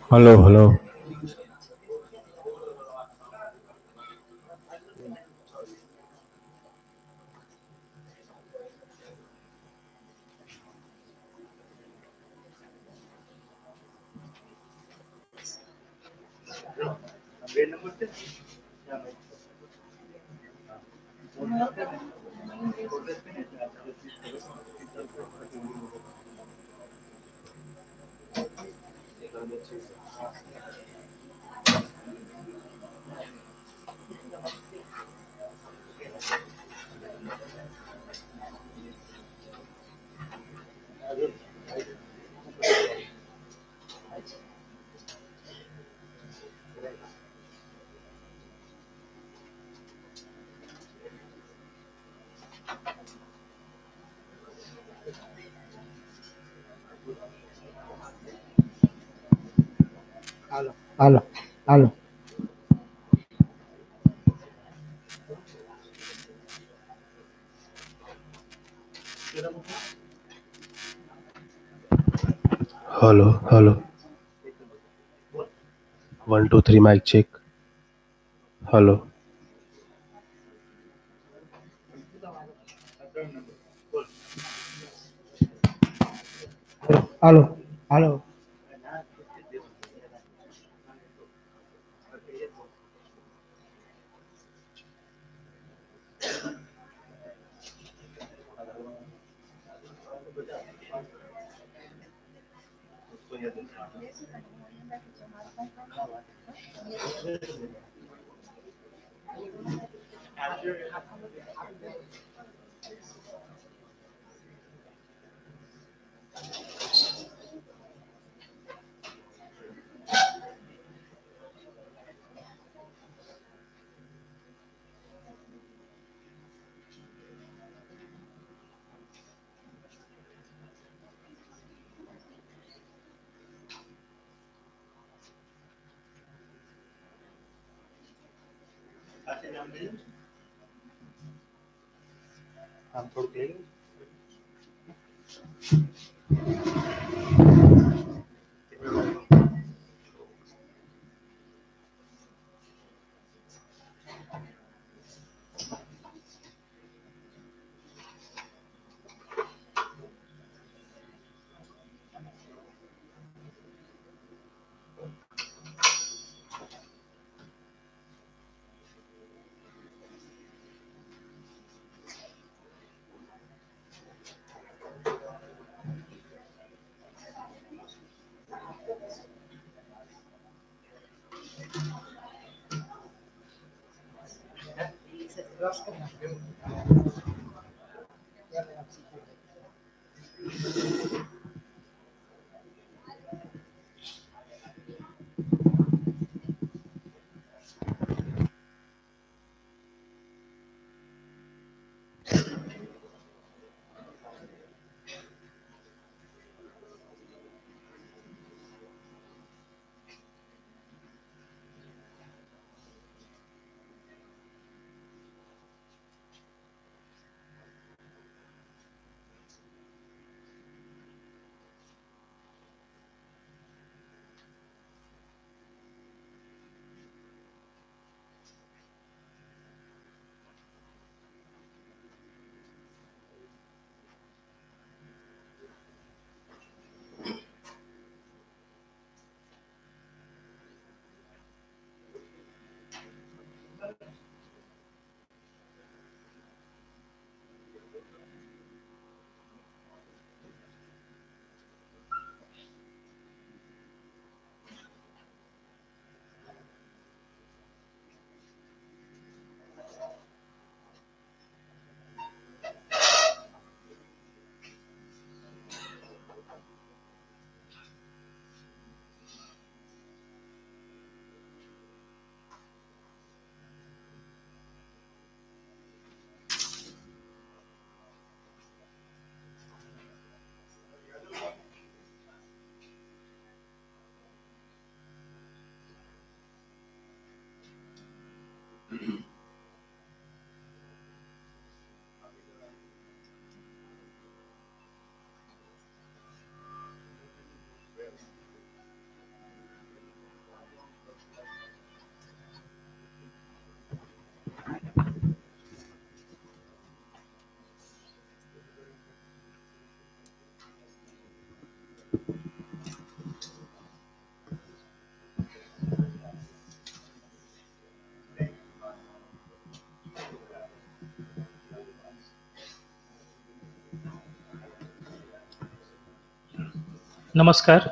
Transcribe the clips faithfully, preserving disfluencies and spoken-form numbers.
Hello, hello. Aló, aló, aló. Hello, hello. One, two, three, mic check. Hello. Aló, aló. नमस्कार।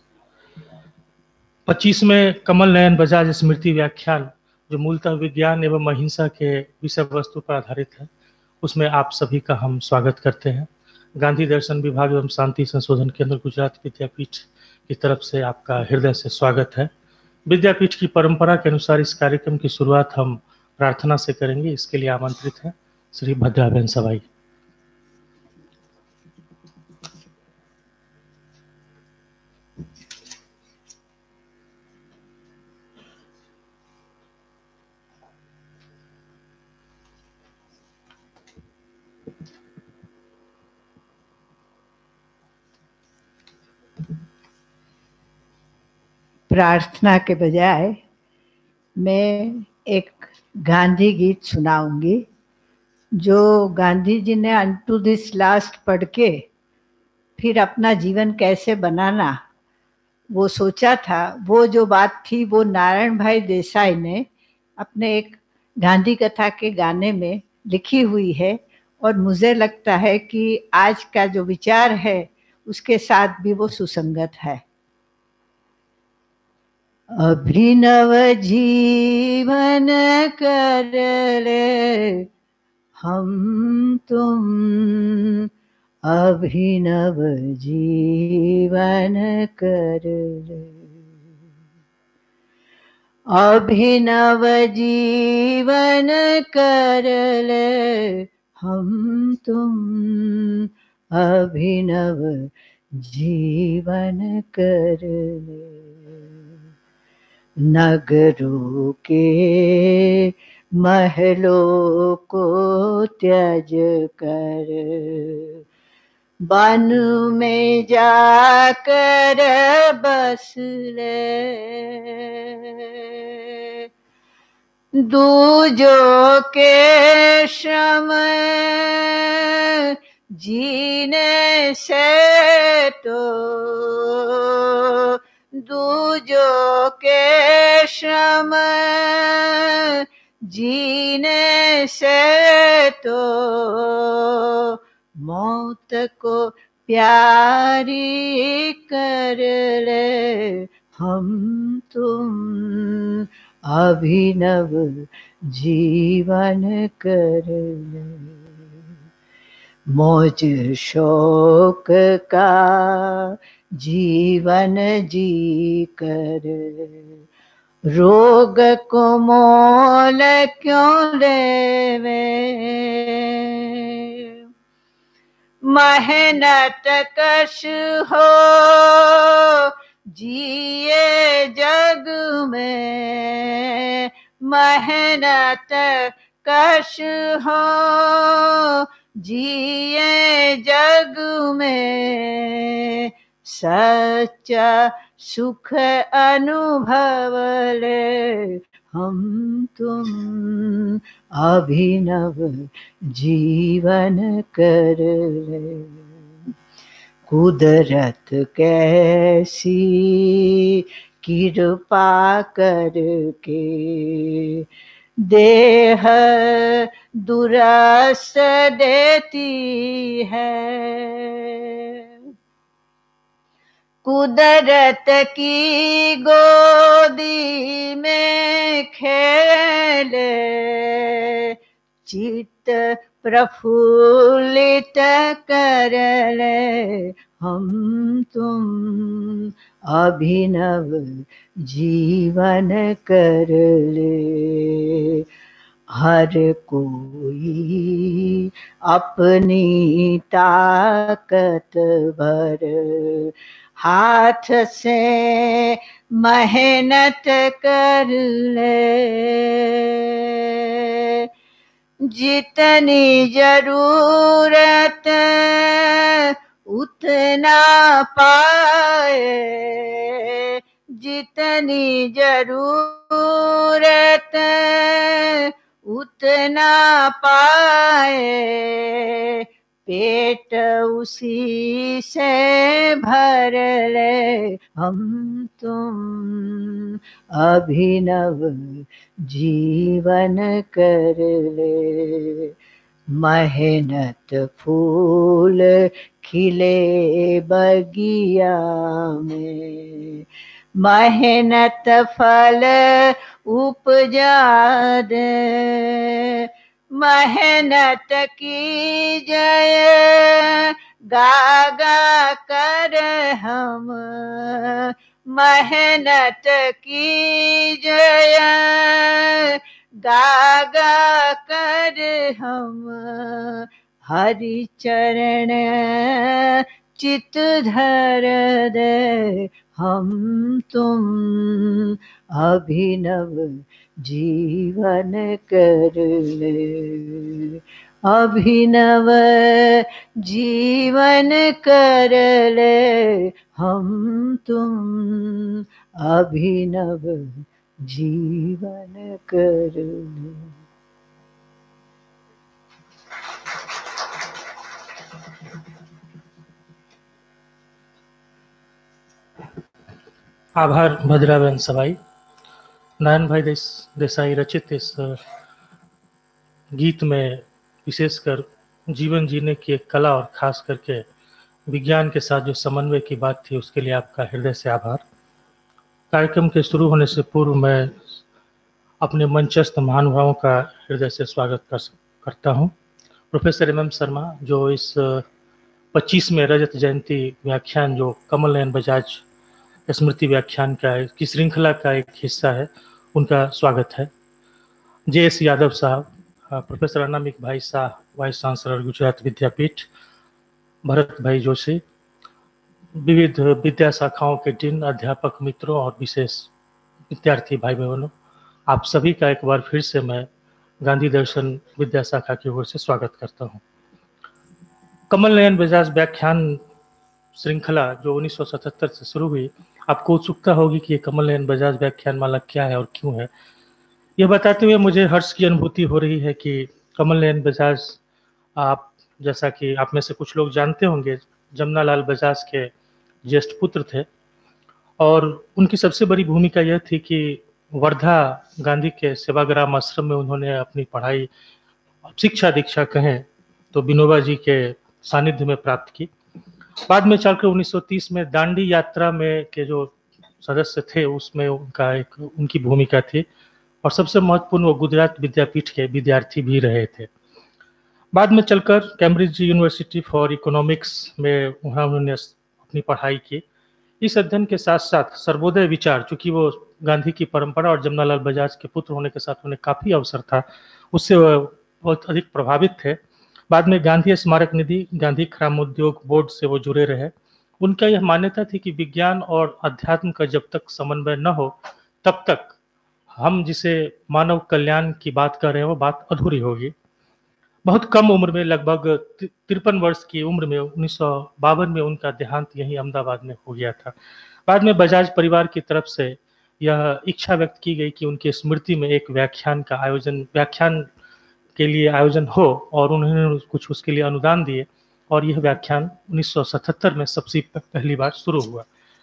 पच्चीसवें कमल नयन बजाज स्मृति व्याख्यान, जो मूलतः विज्ञान एवं अहिंसा के विषय वस्तु पर आधारित है, उसमें आप सभी का हम स्वागत करते हैं। गांधी दर्शन विभाग एवं शांति संशोधन केंद्र गुजरात विद्यापीठ की तरफ से आपका हृदय से स्वागत है। विद्यापीठ की परंपरा के अनुसार इस कार्यक्रम की शुरुआत हम प्रार्थना से करेंगे। इसके लिए आमंत्रित हैं श्री भद्राबेन सवाई। प्रार्थना के बजाय मैं एक गांधी गीत सुनाऊंगी, जो गांधी जी ने अनटू दिस लास्ट पढ़ के फिर अपना जीवन कैसे बनाना वो सोचा था। वो जो बात थी वो नारायण भाई देसाई ने अपने एक गांधी कथा के गाने में लिखी हुई है, और मुझे लगता है कि आज का जो विचार है उसके साथ भी वो सुसंगत है। अभिनव जीवन कर ले हम तुम, अभिनव जीवन कर ले, अभिनव जीवन कर ले हम तुम, अभिनव जीवन कर ले। नगरों के महलों को त्याज कर वन में जाकर बस ले, दूजों के श्रम जीने से तो, दूजों के श्रम जीने से तो, मौत को प्यारी कर ले हम तुम, अभिनव जीवन कर ले। मौज शौक का जीवन जी कर, रोग को मोल क्यों लेवे, मेहनत कश हो जिए जग में, मेहनत कश हो जिए जग में, सच्चा सुख अनुभव ले हम तुम, अभिनव जीवन कर ले। कुदरत कैसी कृपा करके देह दुरस देती है, कुदरत की गोदी में खेले चित्त प्रफुल्लित कर ले हम तुम, अभिनव जीवन कर ले। हर कोई अपनी ताकत भर हाथ से मेहनत कर ले, जितनी जरूरत उतना पाए, जितनी जरूरत उतना पाए, पेट उसी से भर ले हम तुम, अभिनव जीवन कर ले। मेहनत फूल खिले बगिया में, मेहनत फल उपजा दे, मेहनत की जय गागा कर हम, मेहनत की जय गागा कर हम, हरि चरण चित धर दे हम तुम, अभिनव जीवन कर ले, अभिनव जीवन कर ले हम तुम, अभिनव जीवन कर ले। आभार भद्राबेन सवाई। नारायण भाई देस, देसाई रचित इस गीत में विशेषकर जीवन जीने की एक कला और खास करके विज्ञान के साथ जो समन्वय की बात थी उसके लिए आपका हृदय से आभार। कार्यक्रम के शुरू होने से पूर्व मैं अपने मंचस्थ महानुभावों का हृदय से स्वागत कर करता हूं। प्रोफेसर एम एम शर्मा जो इस पच्चीसवें रजत जयंती व्याख्यान जो कमल नयन बजाज स्मृति व्याख्यान का की श्रृंखला का एक हिस्सा है, उनका स्वागत है। जे एस यादव साहब, professor Anamik bhai Shah vice chancellor Gujarat Vidyapith, Bharat bhai Joshi, विविध विद्या शाखाओं के डीन, अध्यापक मित्रों और विशेष विद्यार्थी भाई बहनों, आप सभी का एक बार फिर से मैं गांधी दर्शन विद्या शाखा की ओर से स्वागत करता हूं। कमल नयन बजाज व्याख्यान श्रृंखला जो उन्नीस सौ सतहत्तर से शुरू हुई, आपको उत्सुकता होगी कि ये कमल नयन बजाज व्याख्यान माला क्या है और क्यों है। यह बताते हुए मुझे हर्ष की अनुभूति हो रही है कि कमल नयन बजाज, आप जैसा कि आप में से कुछ लोग जानते होंगे, जमनालाल बजाज के ज्येष्ठ पुत्र थे और उनकी सबसे बड़ी भूमिका यह थी कि वर्धा गांधी के सेवाग्राम आश्रम में उन्होंने अपनी पढ़ाई, शिक्षा दीक्षा कहें तो विनोबा जी के सानिध्य में प्राप्त की। बाद में चलकर उन्नीस सौ तीस में दांडी यात्रा में के जो सदस्य थे उसमें उनका एक उनकी भूमिका थी और सबसे महत्वपूर्ण वो गुजरात विद्यापीठ के विद्यार्थी भी रहे थे। बाद में चलकर कैम्ब्रिज यूनिवर्सिटी फॉर इकोनॉमिक्स में उन्होंने अपनी पढ़ाई की। इस अध्ययन के साथ साथ सर्वोदय विचार, चूंकि वो गांधी की परंपरा और जमनालाल बजाज के पुत्र होने के साथ उन्हें काफ़ी अवसर था, उससे वह बहुत अधिक प्रभावित थे। बाद में गांधी स्मारक निधि, गांधी ग्रामोद्योग बोर्ड से वो जुड़े रहे। उनका यह मान्यता थी कि विज्ञान और अध्यात्म का जब तक समन्वय न हो तब तक हम जिसे मानव कल्याण की बात कर रहे हैं वो बात अधूरी होगी। बहुत कम उम्र में, लगभग तिरपन वर्ष की उम्र में, उन्नीस सौ बावन में उनका देहांत यहीं अहमदाबाद में हो गया था। बाद में बजाज परिवार की तरफ से यह इच्छा व्यक्त की गई कि उनकी स्मृति में एक व्याख्यान का आयोजन व्याख्यान के लिए आयोजन हो और उन्होंने कुछ उसके लिए अनुदान दिए और यह व्याख्यान उन्नीस सौ सतहत्तर में सबसे पहली बार शुरू हुआ।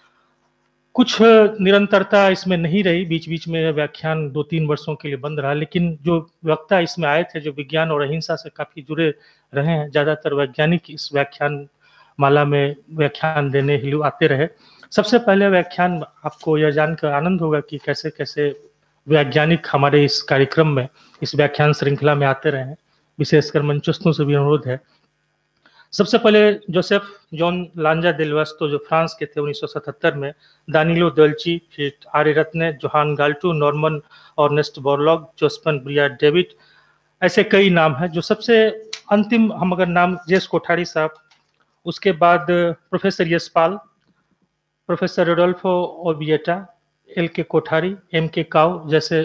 कुछ निरंतरता इसमें नहीं रही, बीच बीच में व्याख्यान दो तीन वर्षों के लिए बंद रहा, लेकिन जो वक्ता इसमें आए थे जो विज्ञान और अहिंसा से काफ़ी जुड़े रहे हैं, ज़्यादातर वैज्ञानिक इस व्याख्यान माला में व्याख्यान देने ही आते रहे। सबसे पहले व्याख्यान, आपको यह जानकर आनंद होगा कि कैसे कैसे वैज्ञानिक हमारे इस कार्यक्रम में, इस व्याख्यान श्रृंखला में आते रहे हैं, विशेषकर मंचस्थों से भी अनुरोध है। सबसे पहले जोसेफ जॉन लांजा दिलवास्तो जो फ्रांस के थे उन्नीस सौ सतहत्तर में, दानिलो दल्ची, फिर Ariyaratne, Johan Galtung, Norman Ernest Borlaug, जोस्पन ब्रिया डेविड, ऐसे कई नाम हैं। जो सबसे अंतिम हम अगर नाम, जेस कोठारी साहब, उसके बाद professor Yashpal, professor Rodolfo Obieta, L K Kothari, M के काव जैसे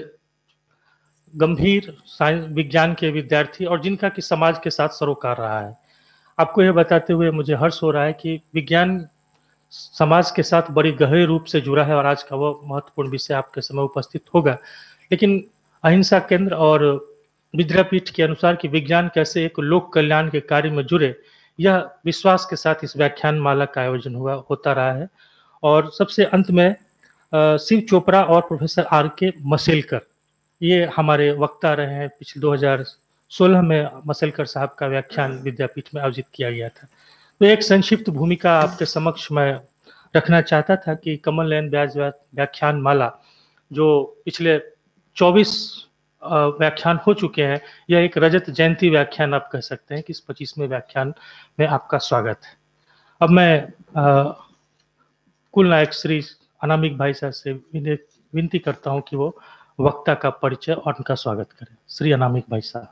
गंभीर साइंस विज्ञान के विद्यार्थी और जिनका कि समाज के साथ सरोकार रहा है। आपको यह बताते हुए मुझे हर्ष हो रहा है कि विज्ञान समाज के साथ बड़ी गहरे रूप से जुड़ा है और आज का वो महत्वपूर्ण विषय आपके समय उपस्थित होगा। लेकिन अहिंसा केंद्र और विद्यापीठ के अनुसार कि विज्ञान कैसे एक लोक कल्याण के कार्य में जुड़े, यह विश्वास के साथ इस व्याख्यान माला का आयोजन हुआ होता रहा है। और सबसे अंत में शिव चोपड़ा और प्रोफेसर आर के मसेलकर, ये हमारे वक्ता रहे हैं। पिछले दो हज़ार सोलह में मसेलकर साहब का व्याख्यान विद्यापीठ में आयोजित किया गया था। तो एक संक्षिप्त भूमिका आपके समक्ष मैं रखना चाहता था कि कमल नयन ब्याज व्याख्यान माला जो पिछले चौबीस व्याख्यान हो चुके हैं, यह एक रजत जयंती व्याख्यान आप कह सकते हैं कि इस पच्चीसवें व्याख्यान में आपका स्वागत है। अब मैं आ, कुल नायक श्री अनामिक भाई साहब से विनती करता हूं कि वो वक्ता का परिचय और उनका स्वागत करें। श्री अनामिक भाई साहब।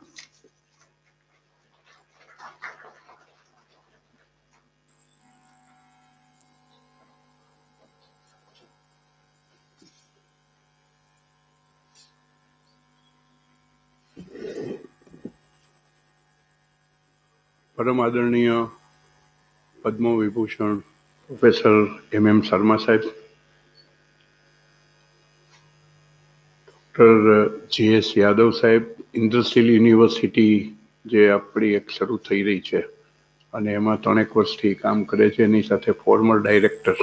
परम आदरणीय Padma Vibhushan professor M M Sharma साहेब, डॉक्टर जी एस यादव साहेब, इंडस्ट्रियल યુનિવર્સિટી જે આપણી એક શરૂ થઈ રહી છે અને એમાં ત્રણેક વર્ષથી કામ કરે છે, એની સાથે former director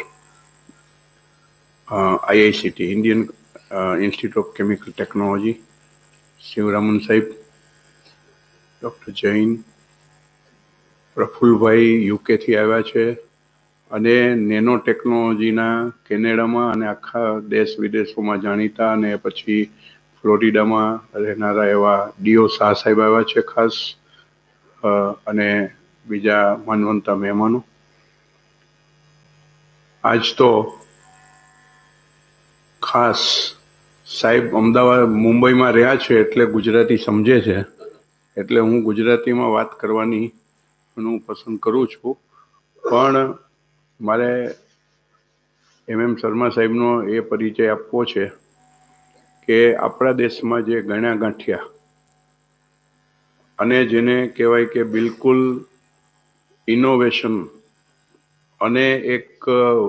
IICT Indian institute of chemical technology Sivaraman સાહેબ, ડૉક્ટર જૈન, પ્રફુલભાઈ યુકેથી આવ્યા છે અને નેનો ટેકનોલોજીના કેનેડામાં અને આખા દેશ વિદેશોમાં જાણીતા અને પછી ફ્લોરિડામાં રહેનારા એવા ડીઓ શાહ સાહેબ આવ્યા છે ખાસ, અને બીજા માનવંતા મહેમાનો। આજ તો ખાસ સાહેબ અમદાવાદ મુંબઈમાં રહ્યા છે એટલે ગુજરાતી સમજે છે, એટલે હું ગુજરાતીમાં વાત કરવાની હું પસંદ કરું છું, પણ મારે એમ એમ શર્મા સાહેબનો એ પરિચય આપવો છે કે આપણા દેશમાં જે ગણ્યા ગાંઠિયા અને જેને કહેવાય કે બિલકુલ ઇનોવેશન અને એક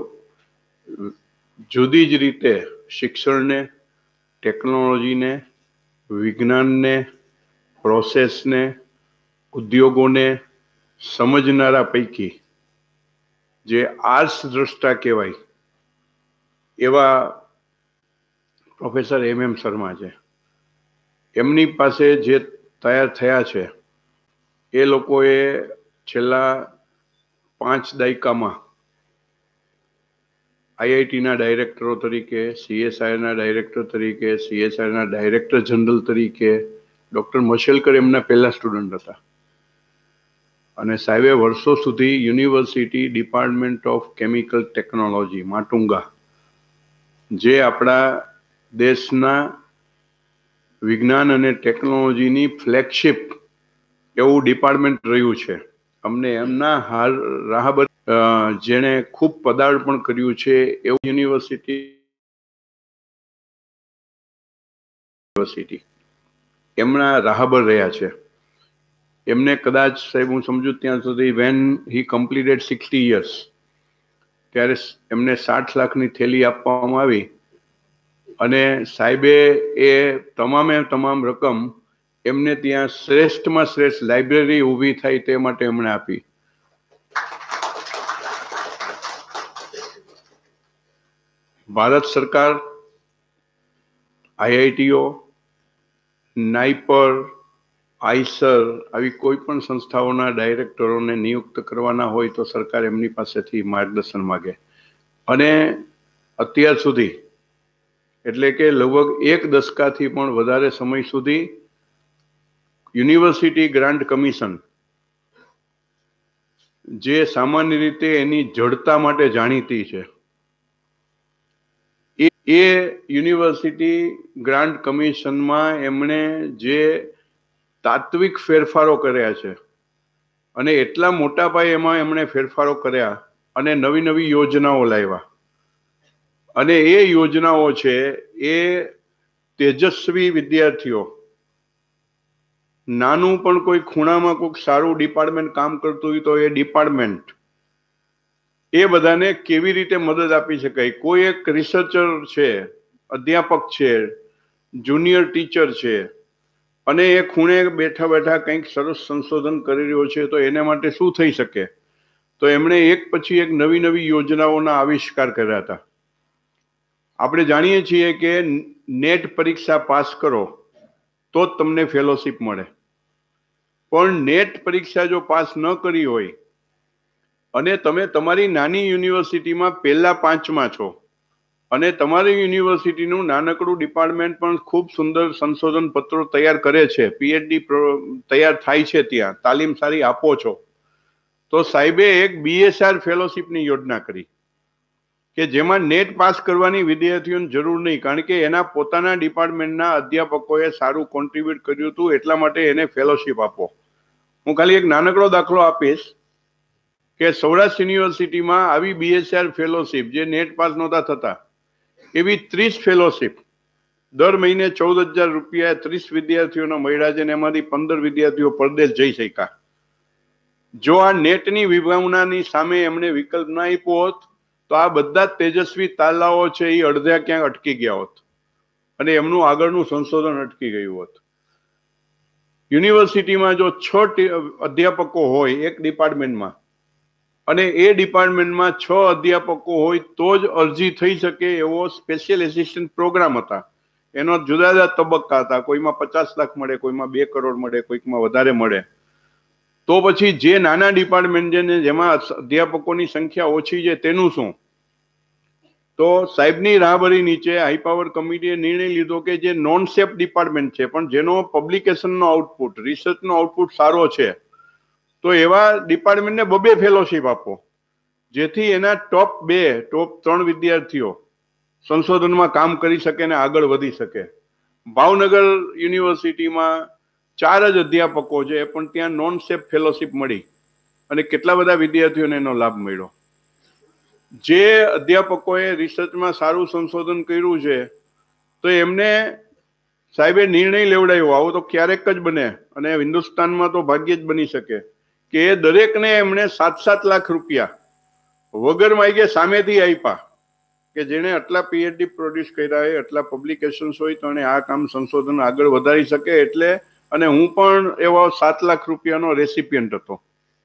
જુદી જ રીતે શિક્ષણને, ટેકનોલોજીને, વિજ્ઞાનને, પ્રોસેસને, ઉદ્યોગોને સમજનારા પૈકી જે આર્ટ્સ દ્રષ્ટા કહેવાય એવા પ્રોફેસર એમ એમ શર્મા છે। એમની પાસે જે તૈયાર થયા છે એ લોકોએ છેલ્લા પાંચ દાયકામાં આઈઆઈટીના ડાયરેક્ટરો તરીકે, સીએસઆઈના ડાયરેક્ટર તરીકે, સીએસઆઈના ડાયરેક્ટર જનરલ તરીકે, ડૉક્ટર મશેલકર એમના પહેલા સ્ટુડન્ટ હતા અને સાહેબે વર્ષો સુધી university department of chemical technology Matunga, જે આપણા દેશના વિજ્ઞાન અને ટેકનોલોજીની ફ્લેગશિપ એવું ડિપાર્ટમેન્ટ રહ્યું છે। અમને એમના હાર રાહબર જેણે ખૂબ પદાર્પણ કર્યું છે એવું યુનિવર્સિટી યુનિવર્સિટી એમના રાહબર રહ્યા છે। એમને કદાચ સાહેબ હું સમજુ ત્યાં સુધી when he completed sixty years ત્યારે એમને સાઠ લાખની થેલી આપવામાં આવી અને સાહેબે એ તમામે તમામ રકમ એમને ત્યાં શ્રેષ્ઠમાં શ્રેષ્ઠ લાઇબ્રેરી ઊભી થાય તે માટે એમણે આપી। ભારત સરકાર, આઈઆઈટીઓ, નાઇપર, આઈસર આવી કોઈ પણ સંસ્થાઓના ડાયરેક્ટરોને નિયુક્ત કરવાના હોય તો સરકાર એમની પાસેથી માર્ગદર્શન માગે અને અત્યાર સુધી એટલે કે લગભગ એક દશકાથી પણ વધારે સમય સુધી યુનિવર્સિટી ગ્રાન્ટ કમિશન જે સામાન્ય રીતે એની જડતા માટે જાણીતી છે એ યુનિવર્સિટી ગ્રાન્ટ કમિશનમાં એમણે જે તાત્વિક ફેરફારો કર્યા છે અને એટલા મોટા પાયે એમાં એમણે ફેરફારો કર્યા અને નવી નવી યોજનાઓ લાવ્યા અને એ યોજનાઓ છે એ તેજસ્વી વિદ્યાર્થીઓ, નાનું પણ કોઈ ખૂણામાં કોઈક સારું ડિપાર્ટમેન્ટ કામ કરતું હોય તો એ ડિપાર્ટમેન્ટ એ બધાને કેવી રીતે મદદ આપી શકાય। કોઈ એક રિસર્ચર છે, અધ્યાપક છે, જુનિયર ટીચર છે અને એ ખૂણે બેઠા બેઠા કંઈક સરસ સંશોધન કરી રહ્યો છે તો એને માટે શું થઈ શકે, તો એમણે એક પછી એક નવી નવી યોજનાઓના આવિષ્કાર કર્યા હતા। આપણે જાણીએ છીએ કે નેટ પરીક્ષા પાસ કરો તો જ તમને ફેલોશિપ મળે, પણ નેટ પરીક્ષા જો પાસ ન કરી હોય અને તમે તમારી નાની યુનિવર્સિટીમાં પહેલા પાંચમાં છો અને તમારી યુનિવર્સિટીનું નાનકડું ડિપાર્ટમેન્ટ પણ ખૂબ સુંદર સંશોધન પત્રો તૈયાર કરે છે, પીએચડી તૈયાર થાય છે, ત્યાં તાલીમ સારી આપો છો, તો સાહેબે એક બીએસઆર ફેલોશિપની યોજના કરી કે જેમાં નેટ પાસ કરવાની વિદ્યાર્થીઓને જરૂર નહીં, કારણ કે એના પોતાના ડિપાર્ટમેન્ટના અધ્યાપકોએ સારું કોન્ટ્રીબ્યુટ કર્યું હતું, એટલા માટે એને ફેલોશિપ આપો. હું ખાલી એક નાનકડો દાખલો આપીશ કે સૌરાષ્ટ્ર યુનિવર્સિટીમાં આવી બીએસઆર ફેલોશિપ જે નેટ પાસ નહોતા થતા એવી ત્રીસ ફેલોશિપ દર મહિને ચૌદ હજાર રૂપિયા ત્રીસ વિદ્યાર્થીઓને મળ્યા છે અને એમાંથી પંદર વિદ્યાર્થીઓ પરદેશ જઈ શક્યા. જો આ નેટની વિભાવનાની સામે એમણે વિકલ્પ ના આપ્યો હોત તો આ બધા જ તેજસ્વી તાલાઓ છે એ અડધા ક્યાંક અટકી ગયા હોત અને એમનું આગળનું સંશોધન અટકી ગયું હોત. યુનિવર્સિટીમાં જો છ અધ્યાપકો હોય એક ડિપાર્ટમેન્ટમાં અને એ ડિપાર્ટમેન્ટમાં છ અધ્યાપકો હોય તો જ અરજી થઈ શકે એવો સ્પેશિયલ એસિસ્ટન્ટ પ્રોગ્રામ હતા. એનો જુદા જુદા તબક્કા હતા, કોઈમાં પચાસ લાખ મળે, કોઈમાં બે કરોડ મળે, કોઈકમાં વધારે મળે. તો પછી જે નાના ડિપાર્ટમેન્ટ છે જેમાં અધ્યાપકોની સંખ્યા ઓછી છે તેનું શું? તો સાહેબની રાહબરી નીચે હાઈપાવર કમિટીએ નિર્ણય લીધો કે જે નોન સેફ ડિપાર્ટમેન્ટ છે પણ જેનો પબ્લિકેશનનો આઉટપુટ, રિસર્ચનો આઉટપુટ સારો છે, તો એવા ડિપાર્ટમેન્ટને બબે ફેલોશિપ આપો, જેથી એના ટોપ બે ટોપ ત્રણ વિદ્યાર્થીઓ સંશોધનમાં કામ કરી શકે ને આગળ વધી શકે. ભાવનગર યુનિવર્સિટીમાં ચાર જ અધ્યાપકો છે પણ ત્યાં નોન સેફ ફેલોશિપ મળી અને કેટલા બધા વિદ્યાર્થીઓને એનો લાભ મળ્યો. જે અધ્યાપકોએ રિસર્ચમાં સારું સંશોધન કર્યું છે તો એમને સાહેબે નિર્ણય લેવડાવ્યો, આવો તો ક્યારેક જ બને અને હિન્દુસ્તાનમાં તો ભાગ્યે જ બની શકે, કે એ દરેકને એમણે સાત સાત લાખ રૂપિયા વગર માગે સામેથી આપ્યા કે જેને આટલા પીએચડી પ્રોડ્યુસ કર્યા હોય, આટલા પબ્લિકેશન્સ હોય તો એને આ કામ સંશોધન આગળ વધારી શકે. એટલે અને હું પણ એવો સાત લાખ રૂપિયાનો રેસિપિયન્ટ હતો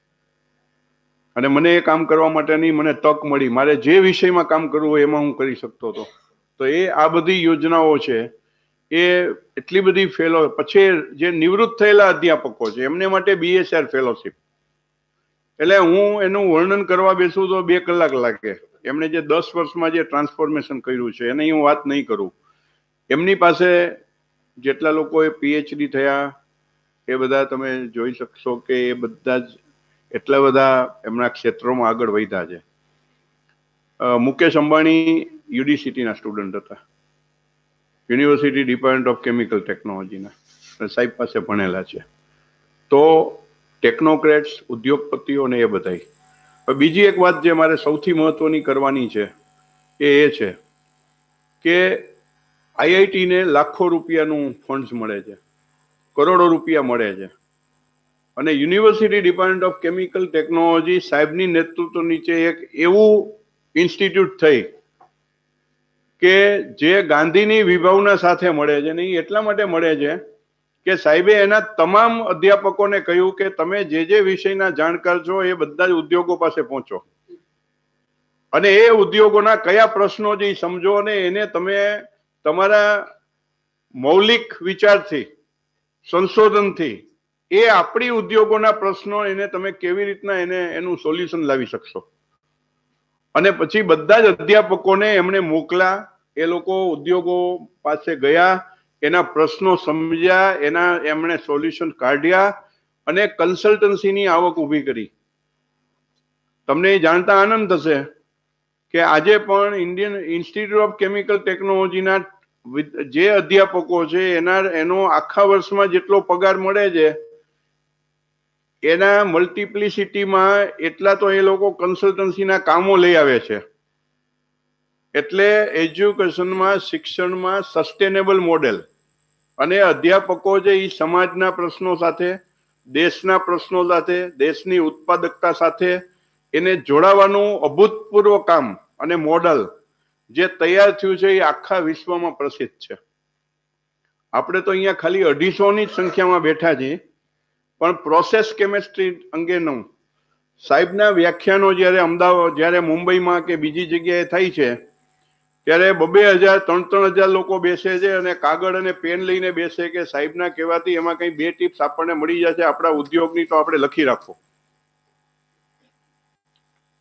અને મને એ કામ કરવા માટેની મને તક મળી. મારે જે વિષયમાં કામ કરવું હોય એમાં હું કરી શકતો હતો. તો એ આ બધી યોજનાઓ છે એ એટલી બધી ફેલો. પછી જે નિવૃત્ત થયેલા અધ્યાપકો છે એમને માટે બીએસઆર ફેલોશિપ, એટલે હું એનું વર્ણન કરવા બેસું તો બે કલાક લાગે. એમણે જે દસ વર્ષમાં જે ટ્રાન્સફોર્મેશન કર્યું છે એની હું વાત નહીં કરું. એમની પાસે જેટલા લોકોએ પીએચડી થયા એ બધા તમે જોઈ શકશો કે એ બધા જ એટલા બધા એમના ક્ષેત્રોમાં આગળ વધ્યા છે. મુકેશ અંબાણી યુડીસીટીના સ્ટુડન્ટ હતા, યુનિવર્સિટી ડિપાર્ટમેન્ટ ઓફ કેમિકલ ટેકનોલોજીના, સાહેબ પાસે ભણેલા છે. તો ટેકનોક્રેટ્સ, ઉદ્યોગપતિઓ ને એ બધાય. બીજી એક વાત જે મારે સૌથી મહત્વની કરવાની છે એ એ છે કે આઈઆઈટીને લાખો રૂપિયાનું ફંડ્સ મળે છે, કરોડો રૂપિયા મળે છે અને university department of chemical technology સાહેબની નેતૃત્વ નીચે એક એવું ઇન્સ્ટિટ્યૂટ થઈ કે જે ગાંધીની વિભાવના સાથે મળે છે. ને એ એટલા માટે મળે છે કે સાહેબે એના તમામ અધ્યાપકોને કહ્યું કે તમે જે જે વિષયના જાણકાર છો એ બધા જ ઉદ્યોગો પાસે પહોંચો અને એ ઉદ્યોગોના કયા પ્રશ્નો છે એ સમજો અને એને તમે તમારા મૌલિક વિચારથી, સંશોધનથી એ આપણી ઉદ્યોગોના પ્રશ્નો એને તમે કેવી રીતના એને એનું સોલ્યુશન લાવી શકશો. અને પછી બધા જ અધ્યાપકોને એમણે મોકલ્યા. એ લોકો ઉદ્યોગો પાસે ગયા, એના પ્રશ્નો સમજ્યા, એના એમણે સોલ્યુશન કાઢ્યા અને કન્સલ્ટન્સીની આવક ઊભી કરી. તમને એ જાણતા આનંદ થશે કે આજે પણ ઇન્ડિયન ઇન્સ્ટિટ્યૂટ ઓફ કેમિકલ ટેકનોલોજીના જે અધ્યાપકો છે એના એનો આખા વર્ષમાં જેટલો પગાર મળે છે એના મલ્ટિપ્લિસિટીમાં એટલા તો એ લોકો કન્સલ્ટન્સીના કામો લઈ આવે છે. એટલે એજ્યુકેશનમાં, શિક્ષણમાં સસ્ટેનેબલ મોડેલ અને અધ્યાપકો છે એ સમાજના પ્રશ્નો સાથે, દેશના પ્રશ્નો સાથે, દેશની ઉત્પાદકતા સાથે એને જોડાવાનું અભૂતપૂર્વ કામ અને મોડલ જે તૈયાર થયું છે એ આખા વિશ્વમાં પ્રસિદ્ધ છે. આપણે તો અહીંયા ખાલી અઢીસોની જ સંખ્યામાં બેઠા છીએ, પણ પ્રોસેસ કેમેસ્ટ્રી અંગેનું સાહેબના વ્યાખ્યાનો જ્યારે અમદાવાદ, જ્યારે મુંબઈમાં કે બીજી જગ્યાએ થાય છે ત્યારે બબે હજાર ત્રણ ત્રણ હજાર લોકો બેસે છે અને કાગળ અને પેન લઈને બેસે કે સાહેબના કહેવાથી એમાં કઈ બે ટિપ્સ આપણને મળી જશે આપણા ઉદ્યોગની, તો આપણે લખી રાખો.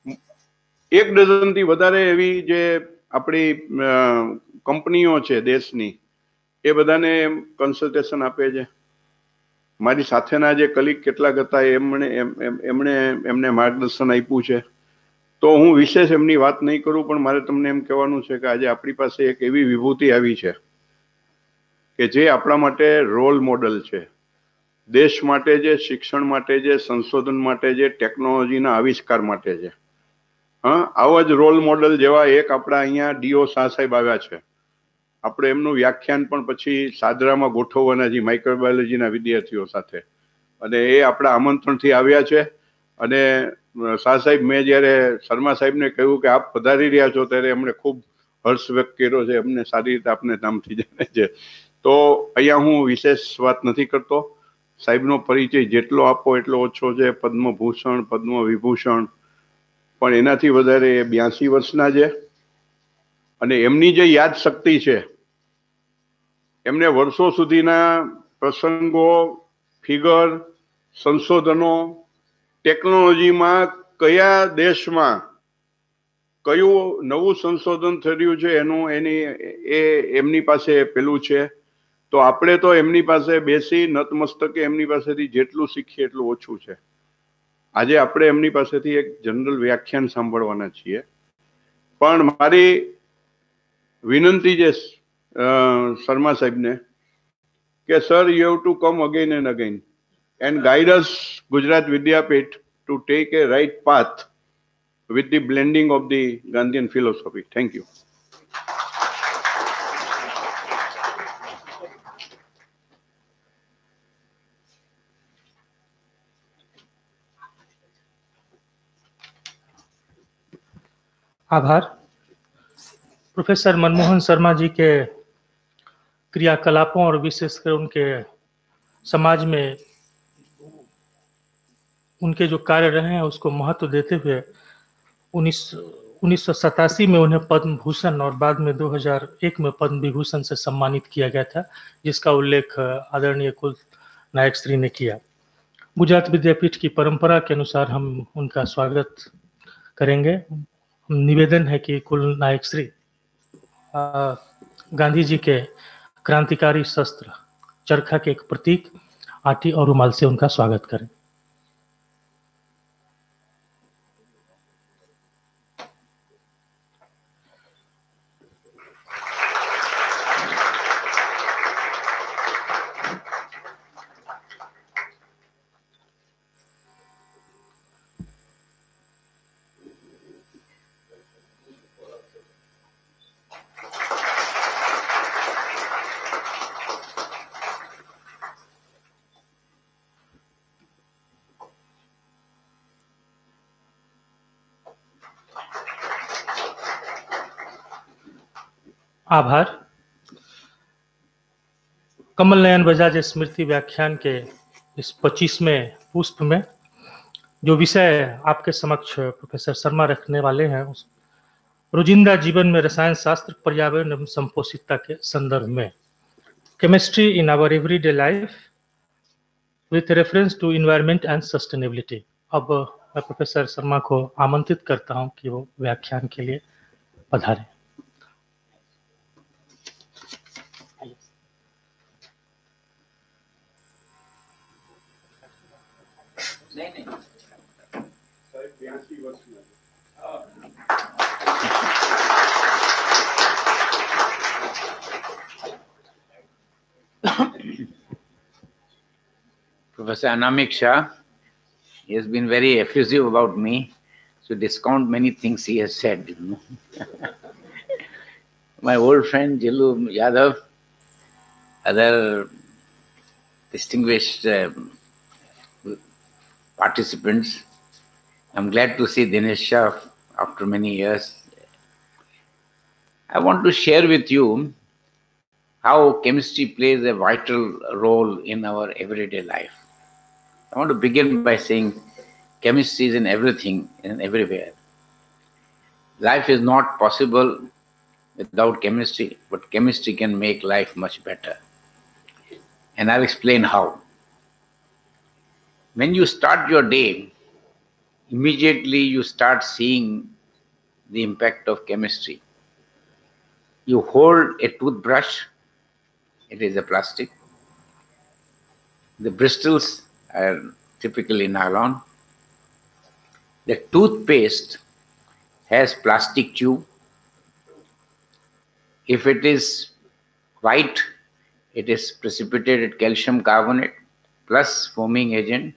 એક ડઝનથી વધારે એવી જે આપણી કંપનીઓ છે દેશની, એ બધાને કન્સલ્ટેશન આપે છે. મારી સાથેના જે કલીગ કેટલાક હતા એમણે એમણે એમને માર્ગદર્શન આપ્યું છે. તો હું વિશેષ એમની વાત નહીં કરું, પણ મારે તમને એમ કહેવાનું છે કે આજે આપણી પાસે એક એવી વિભૂતિ આવી છે કે જે આપણા માટે રોલ મોડલ છે. દેશ માટે છે, શિક્ષણ માટે છે, સંશોધન માટે છે, ટેકનોલોજીના આવિષ્કાર માટે છે. હા, આવા જ રોલ મોડલ જેવા એક આપણા અહીંયા ડીઓ શાહ સાહેબ આવ્યા છે. આપણે એમનું વ્યાખ્યાન પણ પછી સાદરામાં ગોઠવવાના છે માઇક્રોબાયોલોજીના વિદ્યાર્થીઓ સાથે, અને એ આપણા આમંત્રણથી આવ્યા છે. અને શાહ સાહેબ, મેં જ્યારે શર્મા સાહેબને કહ્યું કે આપ પધારી રહ્યા છો ત્યારે એમણે ખૂબ હર્ષ વ્યક્ત કર્યો છે. એમને સારી રીતે આપને નામથી જાણે છે. તો અહીંયા હું વિશેષ વાત નથી કરતો. સાહેબનો પરિચય જેટલો આપો એટલો ઓછો છે. પદ્મભૂષણ, પદ્મ વિભૂષણ, પણ એનાથી વધારે એ બ્યાસી વર્ષના છે. અને એમની જે યાદ શક્તિ છે, એમને વર્ષો સુધીના પ્રસંગો, ફિગર, સંશોધનો, ટેકનોલોજીમાં કયા દેશમાં કયું નવું સંશોધન થયું છે એનું એની એ એમની પાસે પેલું છે. તો આપણે તો એમની પાસે બેસી નતમસ્તકે એમની પાસેથી જેટલું શીખીએ એટલું ઓછું છે. આજે આપણે એમની પાસેથી એક જનરલ વ્યાખ્યાન સાંભળવાના છીએ. પણ મારી વિનંતી છે શર્મા સાહેબને કે sir, you have to come again and again and guide us, Gujarat Vidyapeeth, to take a right path with the blending of the Gandhian philosophy. Thank you. आभार। प्रोफेसर मनमोहन शर्मा जी के क्रियाकलापों और विशेषकर उनके समाज में उनके जो कार्य रहे हैं उसको महत्व देते हुए उन्नीस उन्नीस सौ सतासी में उन्हें पद्म भूषण और बाद में दो हज़ार एक में पद्म विभूषण से सम्मानित किया गया था, जिसका उल्लेख आदरणीय कुल नायक श्री ने किया। गुजरात विद्यापीठ की परंपरा के अनुसार हम उनका स्वागत करेंगे। निवेदन है कि कुल नायक श्री गांधी जी के क्रांतिकारी शस्त्र चरखा के एक प्रतीक आटी और रुमाल से उनका स्वागत करें। आभार। कमल नयन बजाज स्मृति व्याख्यान के इस पच्चीसवें पुष्प में जो विषय आपके समक्ष प्रोफेसर शर्मा रखने वाले हैं, उस रोजिंदा जीवन में रसायन शास्त्र, पर्यावरण एवं संपोषितता के संदर्भ में, chemistry in our everyday life with reference to environment and sustainability. अब मैं प्रोफेसर शर्मा को आमंत्रित करता हूं कि वो व्याख्यान के लिए पधारें। Professor Anamik Shah, he has been very effusive about me, so discount many things he has said. You know. My old friend Jilu Yadav, other distinguished uh, participants, I'm glad to see Dinesh Shah after many years. I want to share with you how chemistry plays a vital role in our everyday life. I want to begin by saying chemistry is in everything and everywhere. Life is not possible without chemistry, but chemistry can make life much better. And I'll explain how. When you start your day, immediately you start seeing the impact of chemistry. You hold a toothbrush, it is a plastic. The bristles are typically nylon. The toothpaste has plastic tube. If it is white, it is precipitated calcium carbonate plus foaming agent.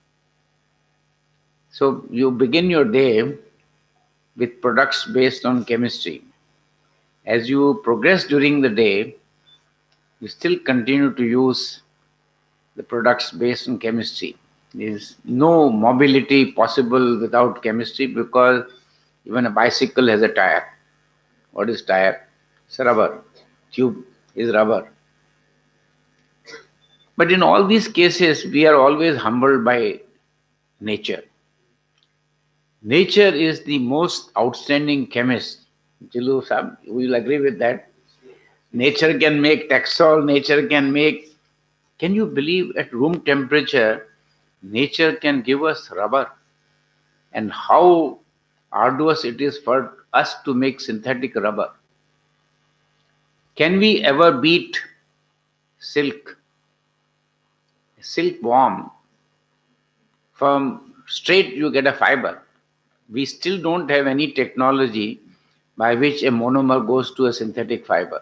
So you begin your day with products based on chemistry. As you progress during the day, you still continue to use the products based on chemistry. There is no mobility possible without chemistry, because even a bicycle has a tire. What is tire? It's rubber. Tube is rubber. But in all these cases, we are always humbled by nature. Nature is the most outstanding chemist. Jilu Sahab, you will agree with that. Nature can make Taxol, nature can make... Can you believe at room temperature, nature can give us rubber? And how arduous it is for us to make synthetic rubber. Can we ever beat silk? Silk worm, from straight you get a fiber. We still don't have any technology by which a monomer goes to a synthetic fiber.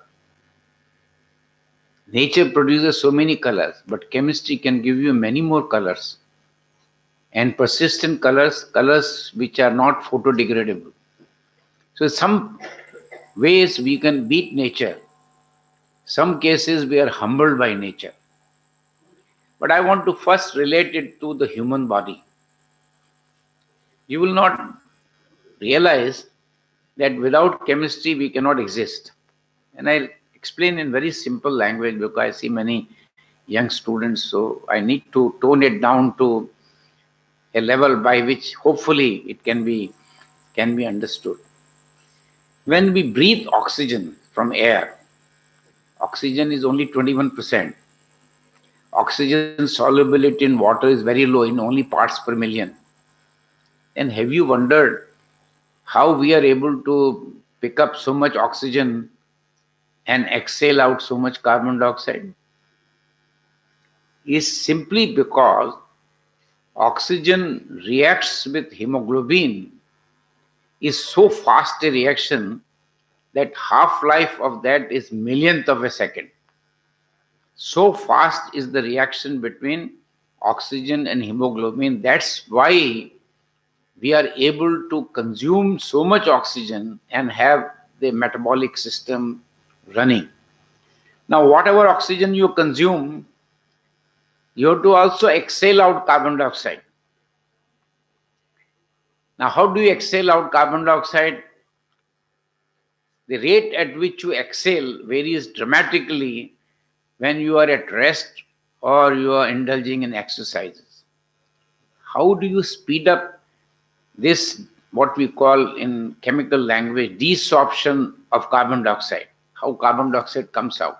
Nature produces so many colors, but chemistry can give you many more colors. And persistent colors, colors which are not photodegradable. So in some ways we can beat nature. Some cases we are humbled by nature. But I want to first relate it to the human body. You will not realize that without chemistry we cannot exist. And I'll explain in very simple language, because I see many young students, so I need to tone it down to a level by which hopefully it can be, can be understood. When we breathe oxygen from air, oxygen is only twenty-one percent. Oxygen solubility in water is very low, in only parts per million. And have you wondered how we are able to pick up so much oxygen and exhale out so much carbon dioxide? Is simply because oxygen reacts with hemoglobin is so fast a reaction that half-life of that is millionth of a second. So fast is the reaction between oxygen and hemoglobin. That's why we are able to consume so much oxygen and have the metabolic system running. Now, whatever oxygen you consume, you have to also exhale out carbon dioxide. Now, how do you exhale out carbon dioxide? The rate at which you exhale varies dramatically when you are at rest or you are indulging in exercises. How do you speed up this, what we call in chemical language, desorption of carbon dioxide? How carbon dioxide comes out?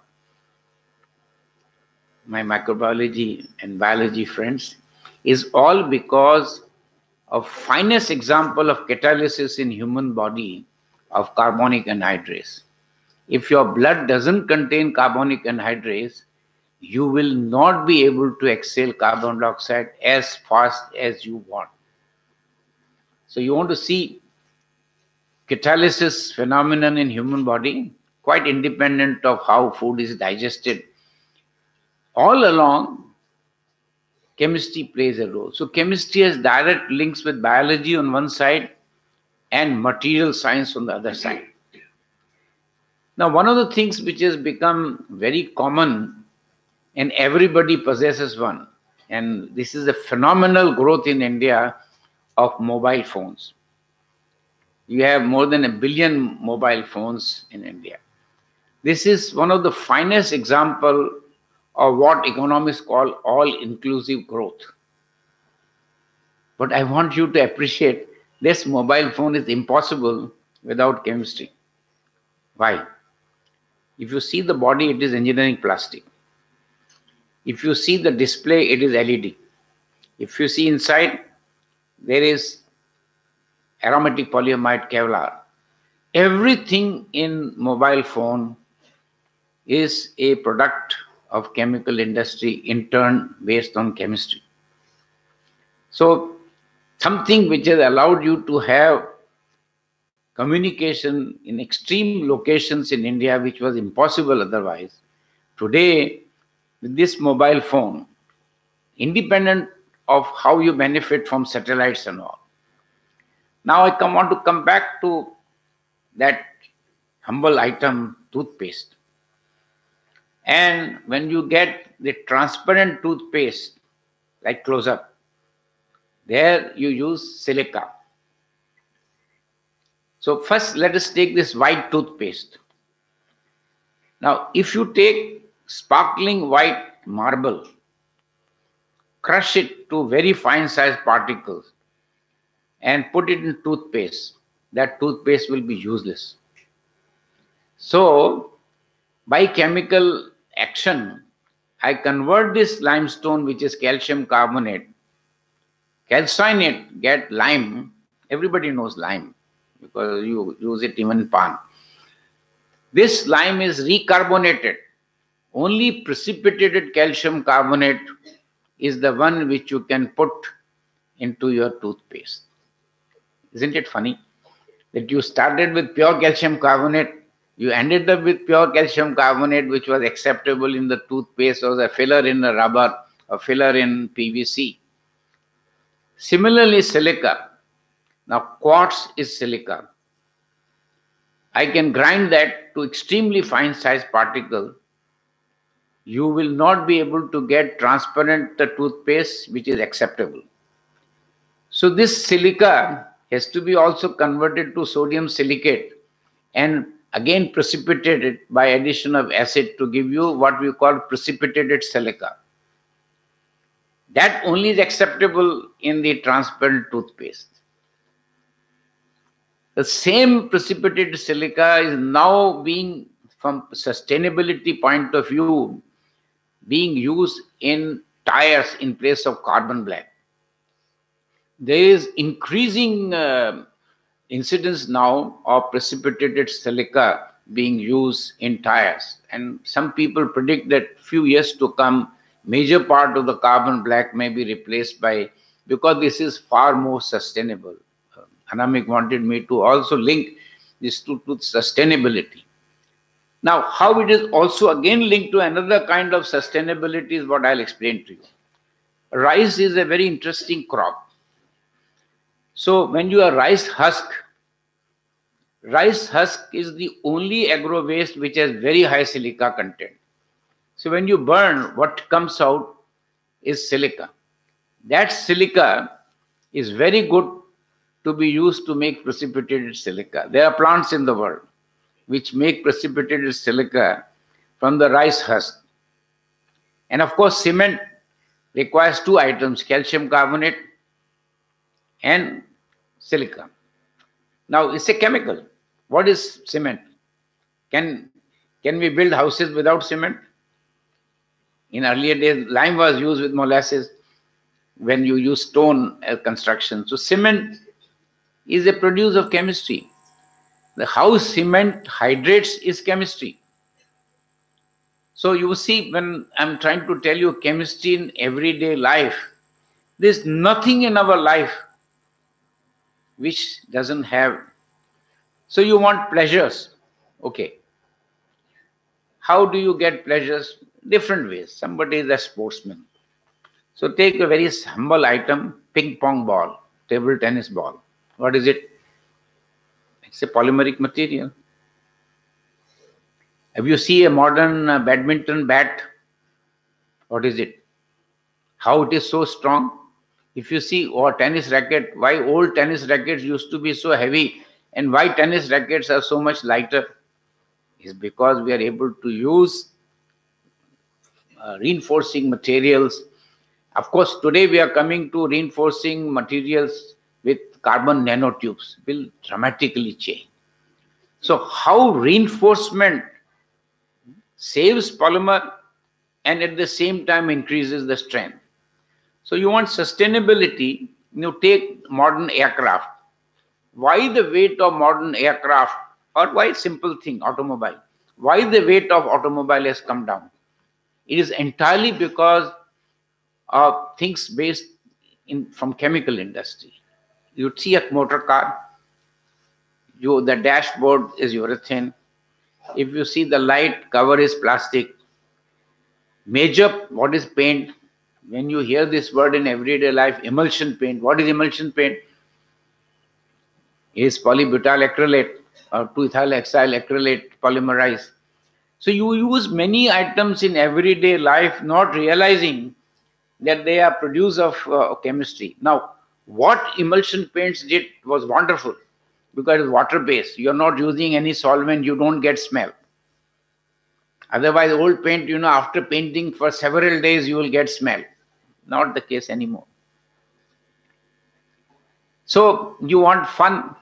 My microbiology and biology friends, is all because of finest example of catalysis in human body of carbonic anhydrase. If your blood doesn't contain carbonic anhydrase, you will not be able to exhale carbon dioxide as fast as you want. So you want to see catalysis phenomenon in human body, quite independent of how food is digested. All along, chemistry plays a role. So chemistry has direct links with biology on one side and material science on the other side. Now, one of the things which has become very common, and everybody possesses one, and this is a phenomenal growth in India of mobile phones. You have more than a billion mobile phones in India. This is one of the finest examples of what economists call all-inclusive growth. But I want you to appreciate this mobile phone is impossible without chemistry. Why? If you see the body, it is engineering plastic. If you see the display, it is L E D. If you see inside, there is aromatic polyamide Kevlar. Everything in mobile phone is a product of chemical industry, in turn based on chemistry. So something which has allowed you to have communication in extreme locations in India, which was impossible otherwise. Today, with this mobile phone, independent of how you benefit from satellites and all. Now I come want to come back to that humble item, toothpaste. And when you get the transparent toothpaste, like Close-Up, there you use silica. So first let us take this white toothpaste. Now if you take sparkling white marble, crush it to very fine sized particles and put it in toothpaste, that toothpaste will be useless. So by chemical action, I convert this limestone, which is calcium carbonate, calcine it, get lime. Everybody knows lime because you use it even in pan. This lime is recarbonated. Only precipitated calcium carbonate is the one which you can put into your toothpaste. Isn't it funny that you started with pure calcium carbonate, you ended up with pure calcium carbonate, which was acceptable in the toothpaste, or a filler in a rubber, a filler in P V C. Similarly, silica. Now, quartz is silica. I can grind that to extremely fine sized particle. You will not be able to get transparent the toothpaste, which is acceptable. So this silica has to be also converted to sodium silicate and again precipitated by addition of acid to give you what we call precipitated silica. That only is acceptable in the transparent toothpaste. The same precipitated silica is now being, from sustainability point of view, being used in tires in place of carbon black. There is increasing uh, incidence now of precipitated silica being used in tires. And some people predict that few years to come, major part of the carbon black may be replaced by, because this is far more sustainable. Uh, Anamik wanted me to also link this to, to sustainability. Now, how it is also again linked to another kind of sustainability is what I'll explain to you. Rice is a very interesting crop. So when you are rice husk, rice husk is the only agro waste which has very high silica content. So when you burn, what comes out is silica. That silica is very good to be used to make precipitated silica. There are plants in the world which make precipitated silica from the rice husk. And of course, cement requires two items, calcium carbonate and silica. Now, it's a chemical. What is cement? Can, can we build houses without cement? In earlier days, lime was used with molasses when you use stone as construction. So cement is a produce of chemistry. The how cement hydrates is chemistry. So you see, when I'm trying to tell you chemistry in everyday life, there's nothing in our life which doesn't have. So you want pleasures. Okay. How do you get pleasures? Different ways. Somebody is a sportsman. So take a very humble item, ping pong ball, table tennis ball. What is it? It's a polymeric material. Have you seen a modern uh, badminton bat? What is it? How it is so strong? If you see or tennis racket, why old tennis rackets used to be so heavy and why tennis rackets are so much lighter? Is because we are able to use uh, reinforcing materials. Of course, today we are coming to reinforcing materials with carbon nanotubes will dramatically change. So how reinforcement saves polymer and at the same time increases the strength. So you want sustainability, you take modern aircraft. Why the weight of modern aircraft, or why simple thing, automobile? Why the weight of automobile has come down? It is entirely because of things based in from chemical industry. You see a motor car, you the dashboard is urethane. If you see the light cover is plastic. Major, what is paint? When you hear this word in everyday life, emulsion paint. What is emulsion paint? It is polybutyl acrylate or two ethyl hexyl acrylate polymerized. So you use many items in everyday life, not realizing that they are produced of uh, chemistry. Now, what emulsion paints did was wonderful because it's water-based. You're not using any solvent, you don't get smell. Otherwise, old paint, you know, after painting for several days, you will get smell. Not the case anymore. So you want fun.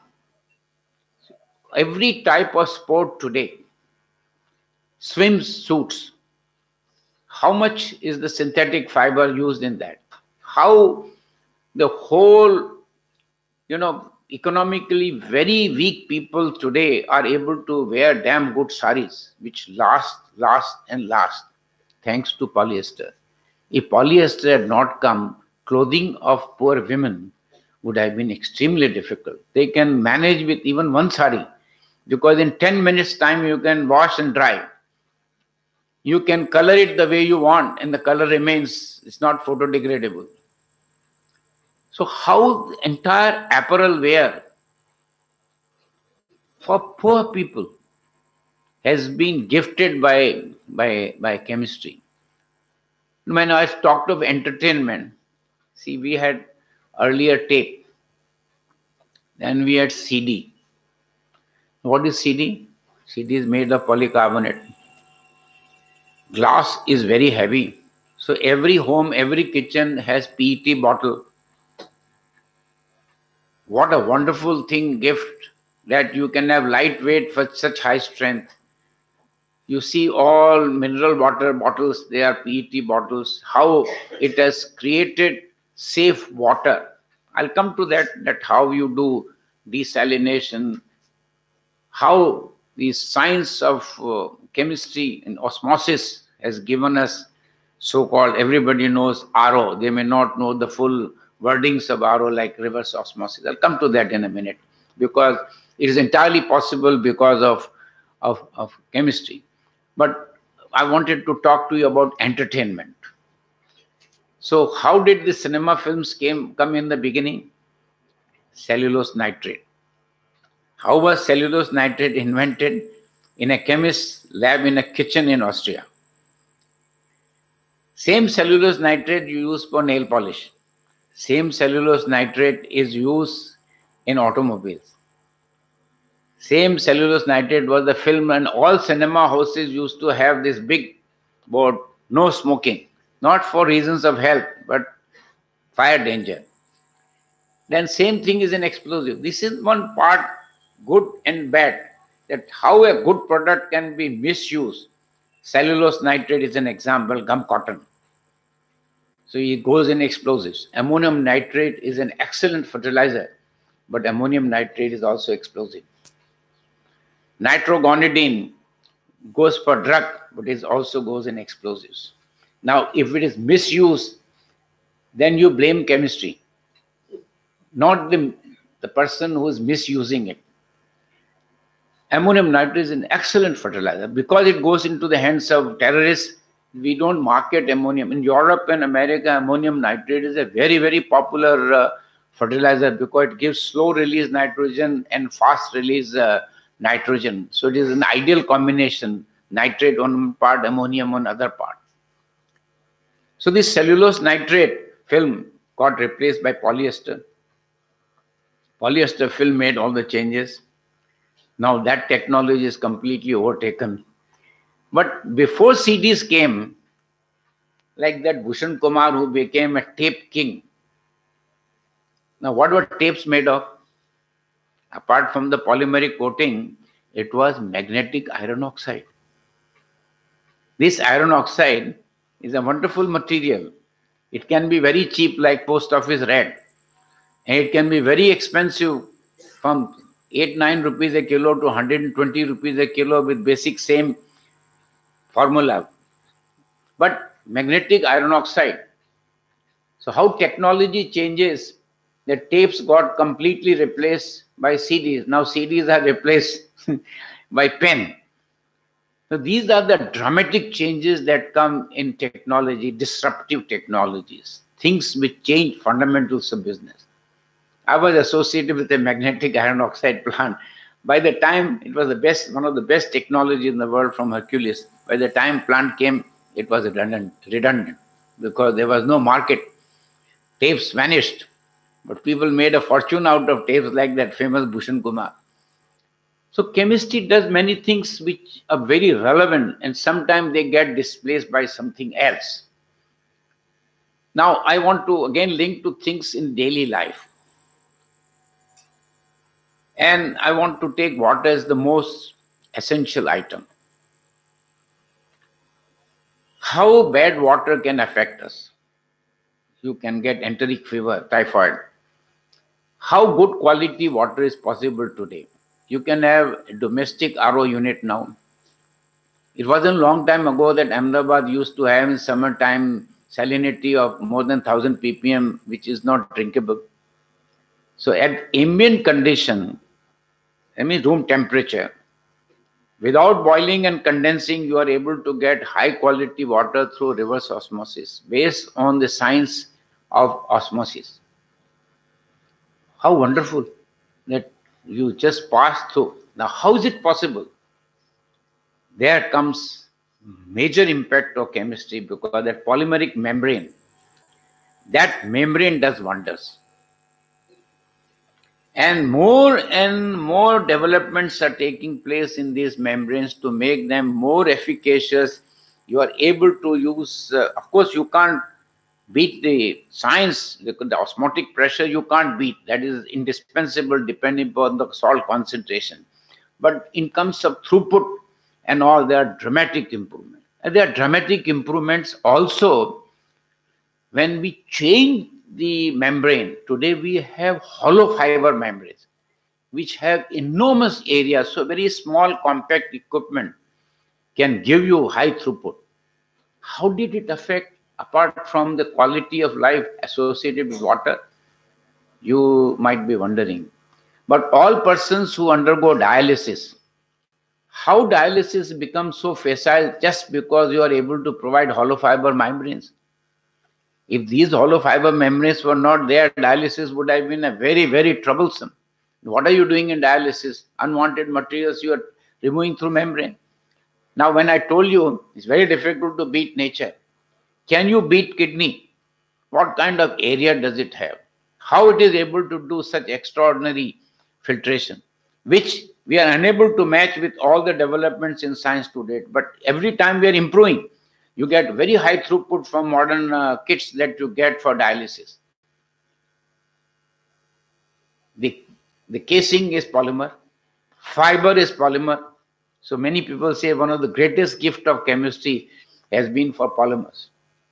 Every type of sport today, swimsuits, how much is the synthetic fiber used in that? How the whole, you know, economically very weak people today are able to wear damn good saris, which last, last and last, thanks to polyester. If polyester had not come, clothing of poor women would have been extremely difficult. They can manage with even one sari, because in ten minutes time you can wash and dry. You can color it the way you want and the color remains, it's not photodegradable. So how entire apparel wear for poor people has been gifted by, by, by chemistry. When I talked of entertainment, see, we had earlier tape, then we had C D. What is C D? C D is made of polycarbonate. Glass is very heavy. So every home, every kitchen has P E T bottle. What a wonderful thing, gift, that you can have lightweight for such high strength. You see all mineral water bottles, they are P E T bottles. How it has created safe water. I'll come to that, that how you do desalination, how the science of uh, chemistry and osmosis has given us so-called, everybody knows R O. They may not know the full wordings of R O like reverse osmosis. I'll come to that in a minute, because it is entirely possible because of, of, of chemistry. But I wanted to talk to you about entertainment. So how did the cinema films came come in the beginning? Cellulose nitrate. How was cellulose nitrate invented? In a chemist's lab in a kitchen in Austria. Same cellulose nitrate you use for nail polish. Same cellulose nitrate is used in automobiles. Same cellulose nitrate was the film, and all cinema houses used to have this big board, no smoking. Not for reasons of health, but fire danger. Then same thing is an explosive. This is one part, good and bad, that how a good product can be misused. Cellulose nitrate is an example, gum cotton. So it goes in explosives. Ammonium nitrate is an excellent fertilizer, but ammonium nitrate is also explosive. Nitrogonidine goes for drug, but it also goes in explosives. Now, if it is misused, then you blame chemistry, not the, the person who is misusing it. Ammonium nitrate is an excellent fertilizer. Because it goes into the hands of terrorists, we don't market ammonium. In Europe and America, ammonium nitrate is a very, very popular uh, fertilizer because it gives slow release nitrogen and fast release uh, nitrogen. So it is an ideal combination, nitrate on one part, ammonium on other part. So this cellulose nitrate film got replaced by polyester. Polyester film made all the changes. Now that technology is completely overtaken. But before C Ds came, like that Bhushan Kumar who became a tape king. Now what were tapes made of? Apart from the polymeric coating, it was magnetic iron oxide. This iron oxide is a wonderful material. It can be very cheap like post office red. And it can be very expensive from eight, nine rupees a kilo to one hundred twenty rupees a kilo with basic same formula. But magnetic iron oxide. So how technology changes, the tapes got completely replaced by C Ds. Now C Ds are replaced by pen. So these are the dramatic changes that come in technology, disruptive technologies, things which change fundamentals of business. I was associated with a magnetic iron oxide plant. By the time it was the best, one of the best technology in the world from Hercules, by the time plant came, it was redundant, redundant because there was no market. Tapes vanished, but people made a fortune out of tapes like that famous Bhushan Kumar. So chemistry does many things which are very relevant, and sometimes they get displaced by something else. Now I want to again link to things in daily life. And I want to take water as the most essential item. How bad water can affect us? You can get enteric fever, typhoid. How good quality water is possible today? You can have a domestic R O unit now. It wasn't a long time ago that Ahmedabad used to have in summertime salinity of more than one thousand p p m, which is not drinkable. So at ambient condition, I mean room temperature, without boiling and condensing, you are able to get high quality water through reverse osmosis based on the science of osmosis. How wonderful that you just pass through. Now, how is it possible? There comes major impact of chemistry because that polymeric membrane, that membrane does wonders. And more and more developments are taking place in these membranes to make them more efficacious. You are able to use, uh, of course, you can't beat the science, the, the osmotic pressure you can't beat. That is indispensable depending upon the salt concentration. But in terms of throughput and all, there are dramatic improvements. And there are dramatic improvements also when we change the membrane. Today we have hollow fiber membranes which have enormous areas, so very small compact equipment can give you high throughput. How did it affect, apart from the quality of life associated with water? You might be wondering. But all persons who undergo dialysis, how dialysis becomes so facile just because you are able to provide hollow fiber membranes? If these hollow fiber membranes were not there, dialysis would have been a very, very troublesome. What are you doing in dialysis? Unwanted materials you are removing through membrane. Now, when I told you it's very difficult to beat nature, can you beat kidney? What kind of area does it have? How it is able to do such extraordinary filtration, which we are unable to match with all the developments in science to date. But every time we are improving, you get very high throughput from modern uh, kits that you get for dialysis. The, the casing is polymer, fiber is polymer. So many people say one of the greatest gifts of chemistry has been for polymers.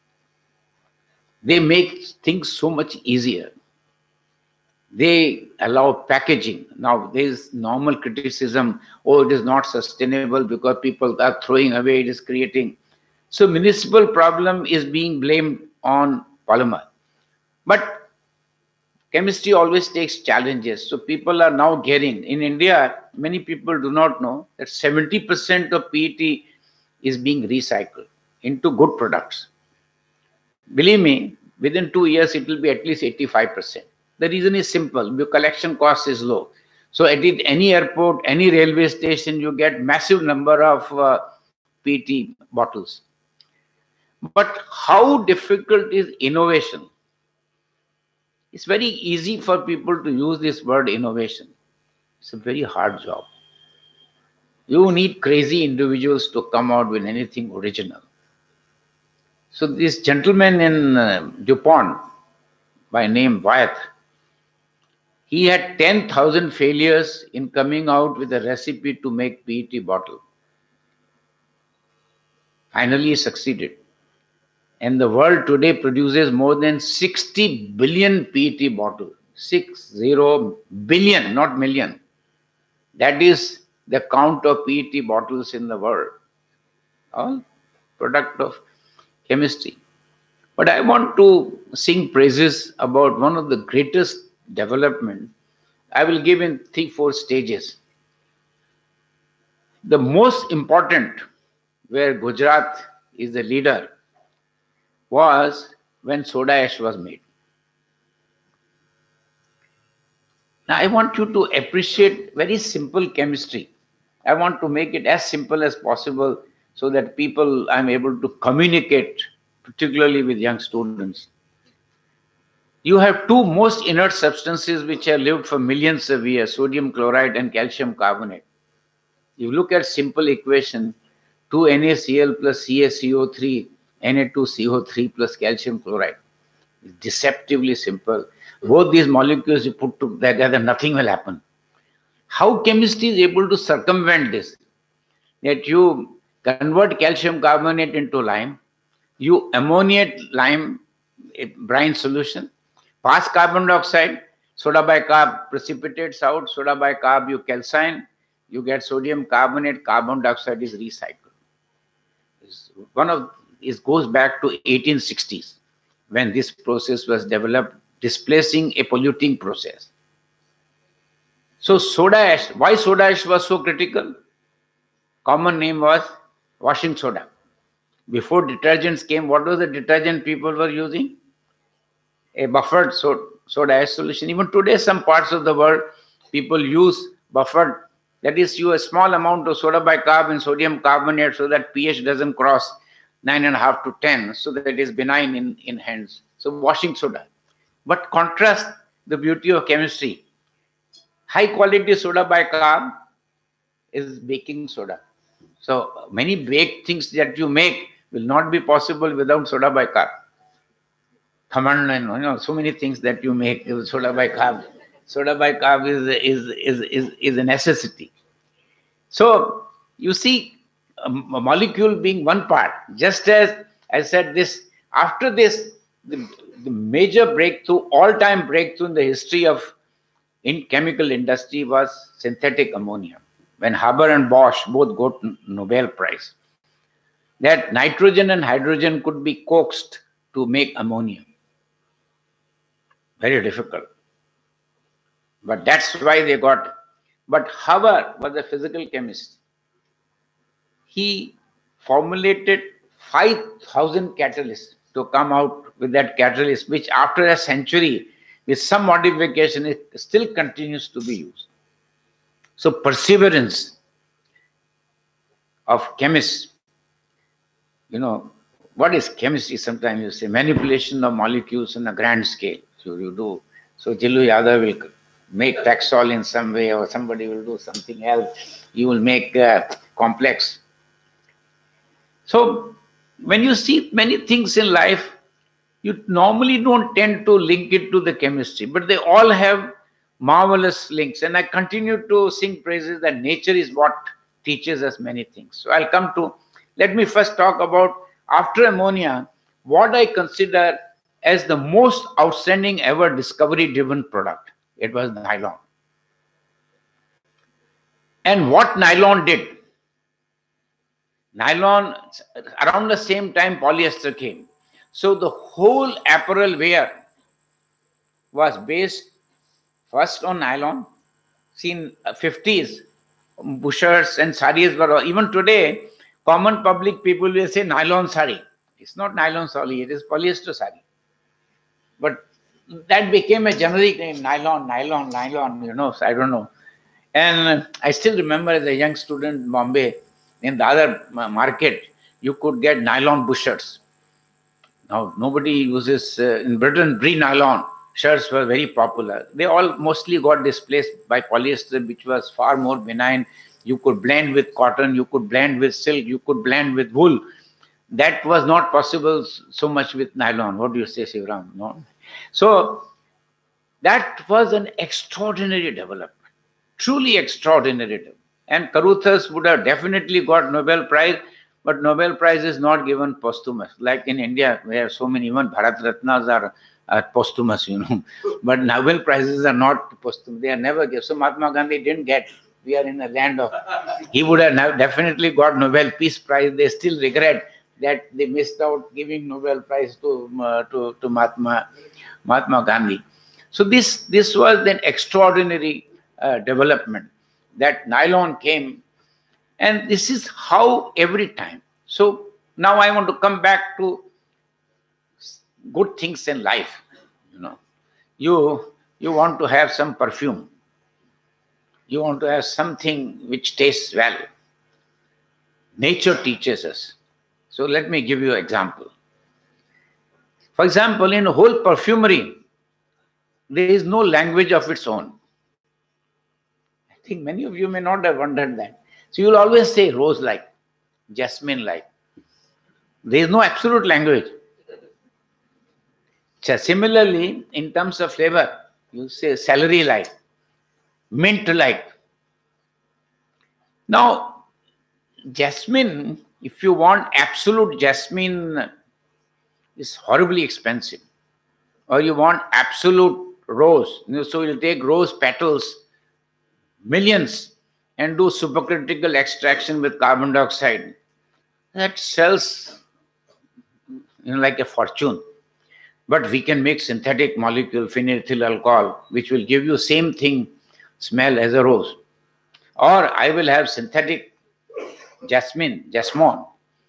They make things so much easier. They allow packaging. Now there is normal criticism, oh, it is not sustainable because people are throwing away, it is creating. So municipal problem is being blamed on polymer. But chemistry always takes challenges. So people are now getting, in India, many people do not know that seventy percent of P E T is being recycled into good products. Believe me, within two years, it will be at least eighty-five percent. The reason is simple, your collection cost is low. So at any airport, any railway station, you get massive number of uh, P E T bottles. But how difficult is innovation? It's very easy for people to use this word innovation. It's a very hard job. You need crazy individuals to come out with anything original. So this gentleman in uh, DuPont by name Wyeth, he had ten thousand failures in coming out with a recipe to make P E T bottle. Finally, he succeeded. And the world today produces more than sixty billion P E T bottles. six zero billion, not million. That is the count of P E T bottles in the world. All product of chemistry. But I want to sing praises about one of the greatest development. I will give in three, four stages. The most important, where Gujarat is the leader, was when soda ash was made. Now I want you to appreciate very simple chemistry. I want to make it as simple as possible so that people, I'm able to communicate, particularly with young students. You have two most inert substances which have lived for millions of years, sodium chloride and calcium carbonate. You look at simple equation, two N A C L plus C a C O three, N A two C O three plus calcium chloride. It's deceptively simple. Both these molecules you put together, nothing will happen. How chemistry is able to circumvent this? That you convert calcium carbonate into lime, you ammoniate lime brine solution, pass carbon dioxide, soda bicarb precipitates out, soda bicarb you calcine, you get sodium carbonate, carbon dioxide is recycled. It's one of it goes back to eighteen sixties when this process was developed, displacing a polluting process. So soda ash, why soda ash was so critical? Common name was washing soda. Before detergents came, what was the detergent people were using? A buffered soda ash solution. Even today, some parts of the world, people use buffered. That is, you a small amount of soda bicarb and sodium carbonate so that pH doesn't cross nine and a half to ten, so that it is benign in, in hands. So washing soda. But contrast the beauty of chemistry. High quality soda bicarb is baking soda. So many baked things that you make will not be possible without soda bicarb. Khaman and you know, so many things that you make with soda bicarb. Soda bicarb is, is, is, is, is a necessity. So you see a molecule being one part. Just as I said this, after this, the, the major breakthrough, all-time breakthrough in the history of in chemical industry was synthetic ammonia. When Haber and Bosch both got Nobel Prize, that nitrogen and hydrogen could be coaxed to make ammonia. Very difficult. But that's why they got. But Haber was a physical chemist. He formulated five thousand catalysts to come out with that catalyst, which after a century, with some modification, it still continues to be used. So perseverance of chemists, you know, what is chemistry? Sometimes you say manipulation of molecules on a grand scale. So you do. So Jilu Yadav will make Taxol in some way, or somebody will do something else. You will make uh, complex. So when you see many things in life, you normally don't tend to link it to the chemistry, but they all have marvelous links. And I continue to sing praises that nature is what teaches us many things. So I'll come to, let me first talk about, after ammonia, what I consider as the most outstanding ever discovery-driven product. It was nylon. And what nylon did? Nylon, around the same time polyester came. So the whole apparel wear was based first on nylon. See, in fifties, bushers and saris were, even today, common public people will say nylon sari. It's not nylon sari, it is polyester sari. But that became a generic name, nylon, nylon, nylon, you know, so I don't know. And I still remember as a young student in Bombay, in the other market, you could get nylon bushers. Now, nobody uses, uh, in Britain, Brie nylon shirts were very popular. They all mostly got displaced by polyester, which was far more benign. You could blend with cotton, you could blend with silk, you could blend with wool. That was not possible so much with nylon. What do you say, Shivram? No? So, that was an extraordinary development, truly extraordinary. And Caruthers would have definitely got Nobel Prize, but Nobel Prize is not given posthumous. Like in India, we have so many, even Bharat Ratnas are are posthumous, you know. But Nobel Prizes are not posthumous. They are never given. So Mahatma Gandhi didn't get. We are in a land of, he would have definitely got Nobel Peace Prize. They still regret that they missed out giving Nobel Prize to uh, to, to Mahatma, Mahatma Gandhi. So this, this was an extraordinary uh, development that nylon came, and this is how every time. So now I want to come back to good things in life. You know, you you want to have some perfume. You want to have something which tastes well. Nature teaches us. So let me give you an example. For example, in whole perfumery, there is no language of its own. I think many of you may not have wondered that. So you will always say rose-like, jasmine-like. There is no absolute language. So similarly, in terms of flavor, you say celery-like, mint-like. Now, jasmine, if you want absolute jasmine, is horribly expensive. Or you want absolute rose, so you'll take rose petals, millions, and do supercritical extraction with carbon dioxide. That sells, you know, like a fortune. But we can make synthetic molecule, phenylethyl alcohol, which will give you same thing, smell as a rose. Or I will have synthetic jasmine, jasmine.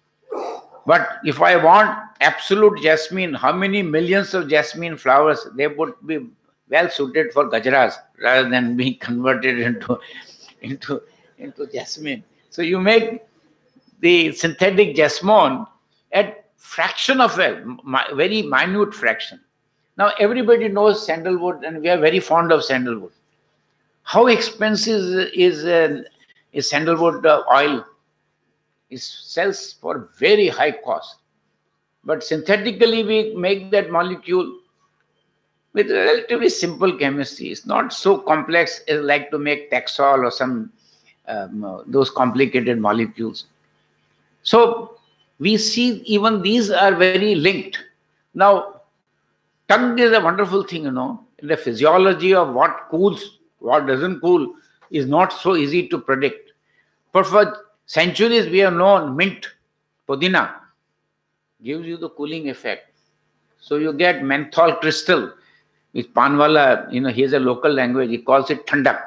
But if I want absolute jasmine, how many millions of jasmine flowers, they would be well suited for gajaras rather than being converted into, into, into jasmine. So you make the synthetic jasmine at fraction of a very minute fraction. Now everybody knows sandalwood, and we are very fond of sandalwood. How expensive is, uh, is sandalwood uh, oil? It sells for very high cost. But synthetically we make that molecule with relatively simple chemistry. It's not so complex as like to make Taxol or some um, those complicated molecules. So we see even these are very linked. Now, tongue is a wonderful thing, you know. The physiology of what cools, what doesn't cool is not so easy to predict. But for centuries we have known mint, pudina, gives you the cooling effect. So you get menthol crystal, which Panwala, you know, he has a local language, he calls it thandak.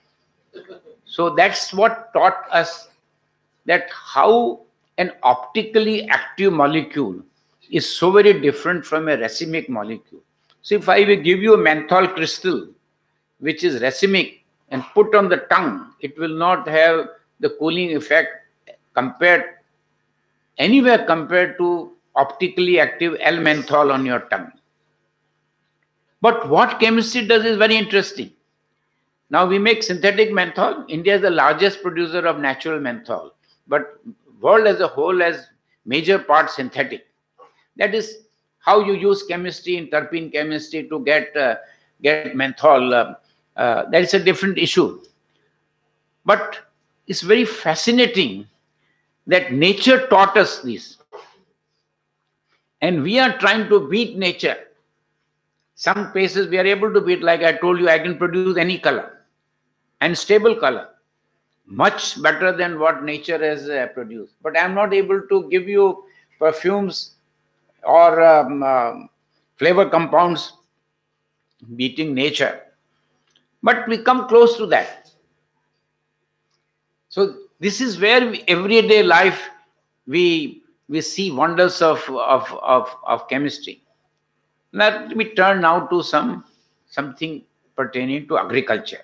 So that's what taught us that how an optically active molecule is so very different from a racemic molecule. So if I will give you a menthol crystal, which is racemic, and put on the tongue, it will not have the cooling effect compared, anywhere compared to optically active L-menthol on your tongue. But what chemistry does is very interesting. Now we make synthetic menthol. India is the largest producer of natural menthol, but world as a whole has major part synthetic. That is how you use chemistry in terpene chemistry to get uh, get menthol. Uh, uh, that is a different issue. But it's very fascinating that nature taught us this. And we are trying to beat nature. Some places we are able to beat, like I told you, I can produce any color and stable color, much better than what nature has uh, produced. But I am not able to give you perfumes or um, uh, flavor compounds beating nature. But we come close to that. So this is where we, everyday life we we see wonders of, of, of, of chemistry. Let me turn now to some something pertaining to agriculture.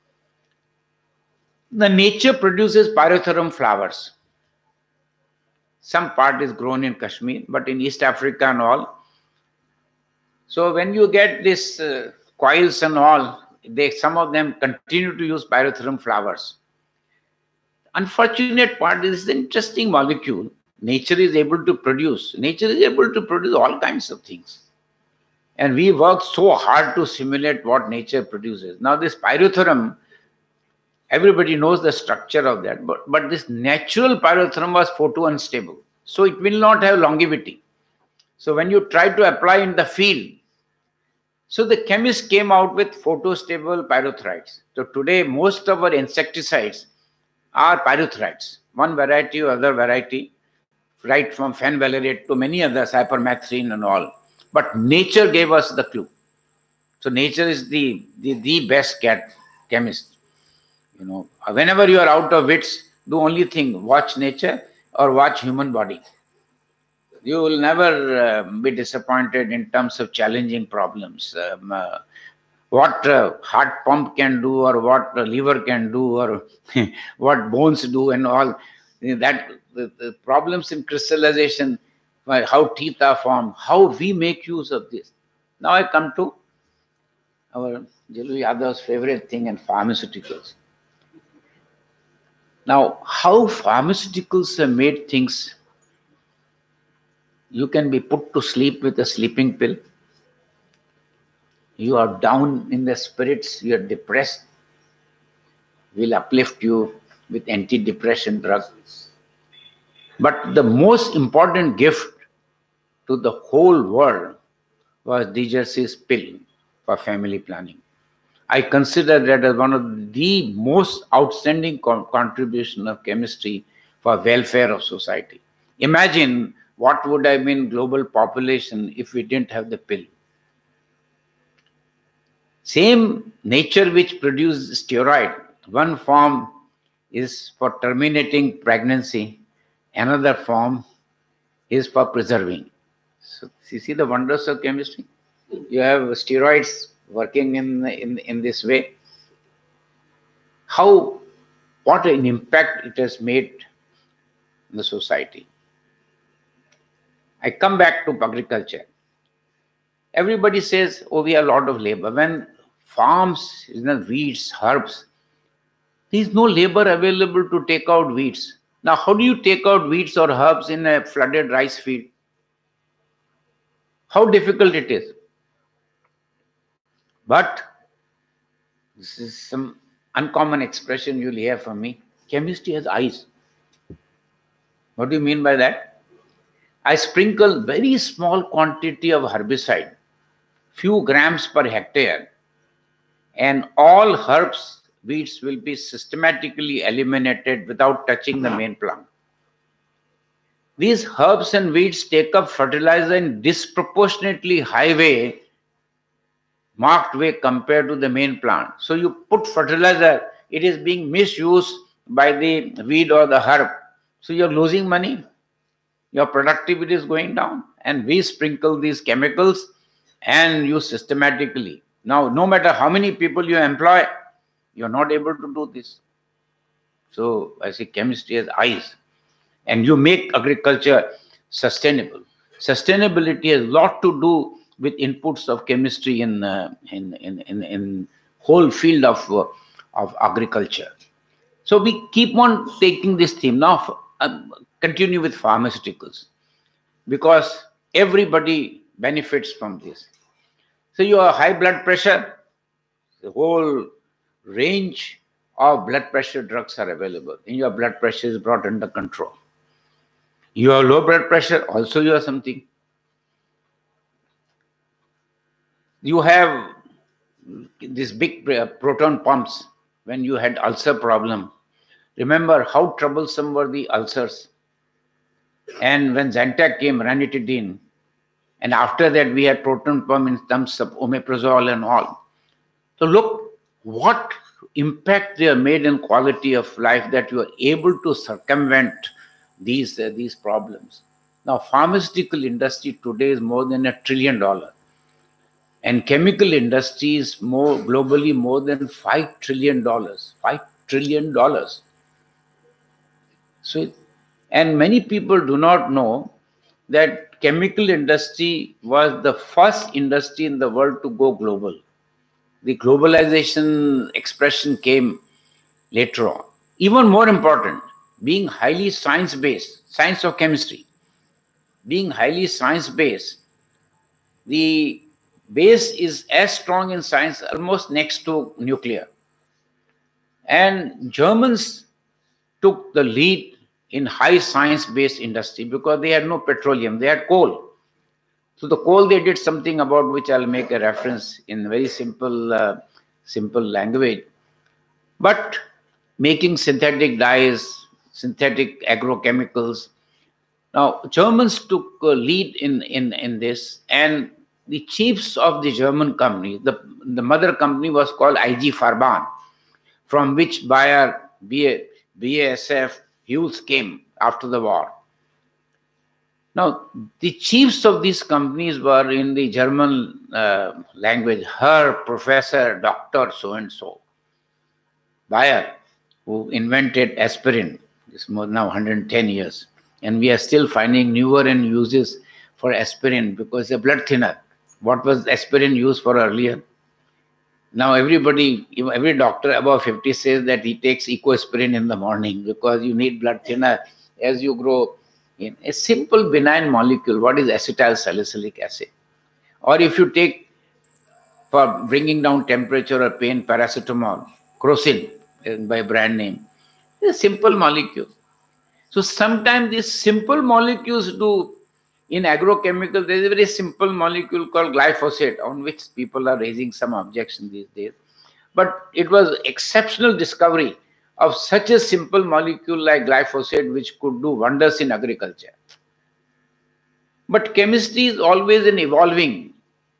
The nature produces pyrethrum flowers. Some part is grown in Kashmir, but in East Africa and all. So when you get this uh, coils and all, they some of them continue to use pyrethrum flowers. Unfortunate part is an interesting molecule. Nature is able to produce. Nature is able to produce all kinds of things. And we work so hard to simulate what nature produces. Now this pyrethrum, everybody knows the structure of that, but, but this natural pyrethrum was photo unstable. So it will not have longevity. So when you try to apply in the field, So the chemists came out with photostable pyrethroids. So today most of our insecticides are pyrethroids, one variety or other variety, right from fenvalerate to many others, hypermethrin and all. But nature gave us the clue. So nature is the, the, the best cat chemist. You know, whenever you are out of wits, do only thing, watch nature or watch human body. You will never uh, be disappointed in terms of challenging problems. Um, uh, what uh, heart pump can do, or what uh, liver can do, or what bones do and all. That the, the problems in crystallization, how teeth are formed, how we make use of this. Now I come to our Jalu Yadav's favorite thing, and pharmaceuticals. Now, how pharmaceuticals have made things. You can be put to sleep with a sleeping pill. You are down in the spirits, you are depressed. We'll uplift you with anti-depression drugs. But the most important gift to the whole world was Digersi's pill for family planning. I consider that as one of the most outstanding co contribution of chemistry for welfare of society. Imagine what would have been global population if we didn't have the pill. Same nature which produced steroid, one form is for terminating pregnancy, another form is for preserving. So you see the wonders of chemistry. You have steroids working in, in, in this way. How, what an impact it has made in the society. I come back to agriculture. Everybody says, oh, we have a lot of labor. When farms, you know, weeds, herbs, there is no labor available to take out weeds. Now, how do you take out weeds or herbs in a flooded rice field? How difficult it is. But this is some uncommon expression you'll hear from me. Chemistry has eyes. What do you mean by that? I sprinkle very small quantity of herbicide, few grams per hectare, and all herbs, weeds will be systematically eliminated without touching the main plant. These herbs and weeds take up fertilizer in disproportionately high way, marked way compared to the main plant. So you put fertilizer, it is being misused by the weed or the herb. So you're losing money. Your productivity is going down, and we sprinkle these chemicals and use systematically. Now, no matter how many people you employ, you're not able to do this. So I say chemistry has eyes, and you make agriculture sustainable. Sustainability has a lot to do with inputs of chemistry in uh, in, in in in whole field of uh, of agriculture. So we keep on taking this theme now. Uh, continue with pharmaceuticals, because everybody benefits from this. So you have high blood pressure, the whole range of blood pressure drugs are available, and your blood pressure is brought under control. You have low blood pressure, also you have something. You have these big proton pumps when you had ulcer problem. Remember how troublesome were the ulcers. And when Zantac came, ranitidine, and after that we had proton pump in terms of omeprazole and all. So look what impact they have made in quality of life, that you are able to circumvent these, uh, these problems. Now, pharmaceutical industry today is more than a trillion dollar. And chemical industry is more globally more than five trillion dollars. Five trillion dollars. So, and many people do not know that chemical industry was the first industry in the world to go global. The globalization expression came later on. Even more important, being highly science-based, science of chemistry, being highly science-based, the base is as strong in science, almost next to nuclear. And Germans took the lead in high science-based industry because they had no petroleum, they had coal. So the coal, they did something about which I'll make a reference in very simple, uh, simple language. But making synthetic dyes, synthetic agrochemicals. Now, Germans took uh, lead in, in, in this, and the chiefs of the German company, the, the mother company was called I G Farben, from which Bayer, B A S F, Hughes came after the war. Now, the chiefs of these companies were in the German uh, language, Herr Professor Doctor so-and-so. Bayer, who invented aspirin, it's more now one hundred ten years. And we are still finding newer and uses for aspirin because it's a blood thinner. What was aspirin used for earlier? Now everybody, every doctor above fifty says that he takes ecoaspirin in the morning because you need blood thinner as you grow. In a simple benign molecule, what is acetyl salicylic acid? Or if you take for bringing down temperature or pain, paracetamol, Crocin by brand name, it's a simple molecule. So sometimes these simple molecules do, in agrochemical, there is a very simple molecule called glyphosate on which people are raising some objection these days. But it was exceptional discovery of such a simple molecule like glyphosate which could do wonders in agriculture. But chemistry is always an evolving.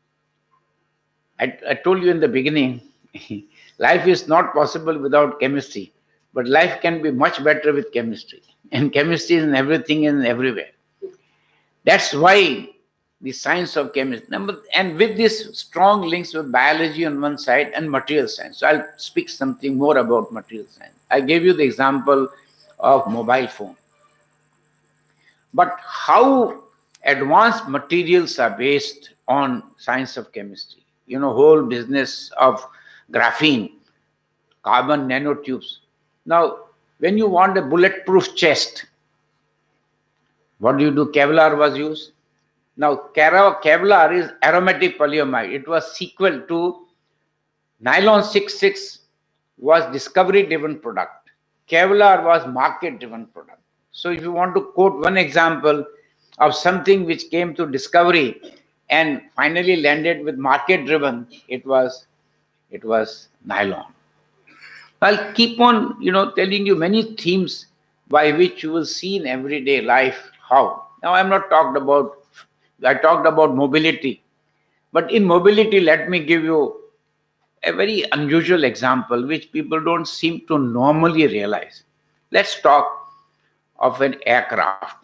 I, I told you in the beginning, life is not possible without chemistry, but life can be much better with chemistry. And chemistry is in everything and everywhere. That's why the science of chemistry, and with this strong links with biology on one side and material science. So I'll speak something more about material science. I gave you the example of mobile phone. But how advanced materials are based on science of chemistry. You know, whole business of graphene, carbon nanotubes. Now, when you want a bulletproof chest, what do you do? Kevlar was used. Now, Kevlar is aromatic polyamide. It was sequel to nylon six six was discovery-driven product. Kevlar was market-driven product. So if you want to quote one example of something which came to discovery and finally landed with market-driven, it was, it was nylon. I'll keep on, you know, telling you many themes by which you will see in everyday life how. Now, I'm not talked about, I talked about mobility. But in mobility, let me give you a very unusual example which people don't seem to normally realize. Let's talk of an aircraft.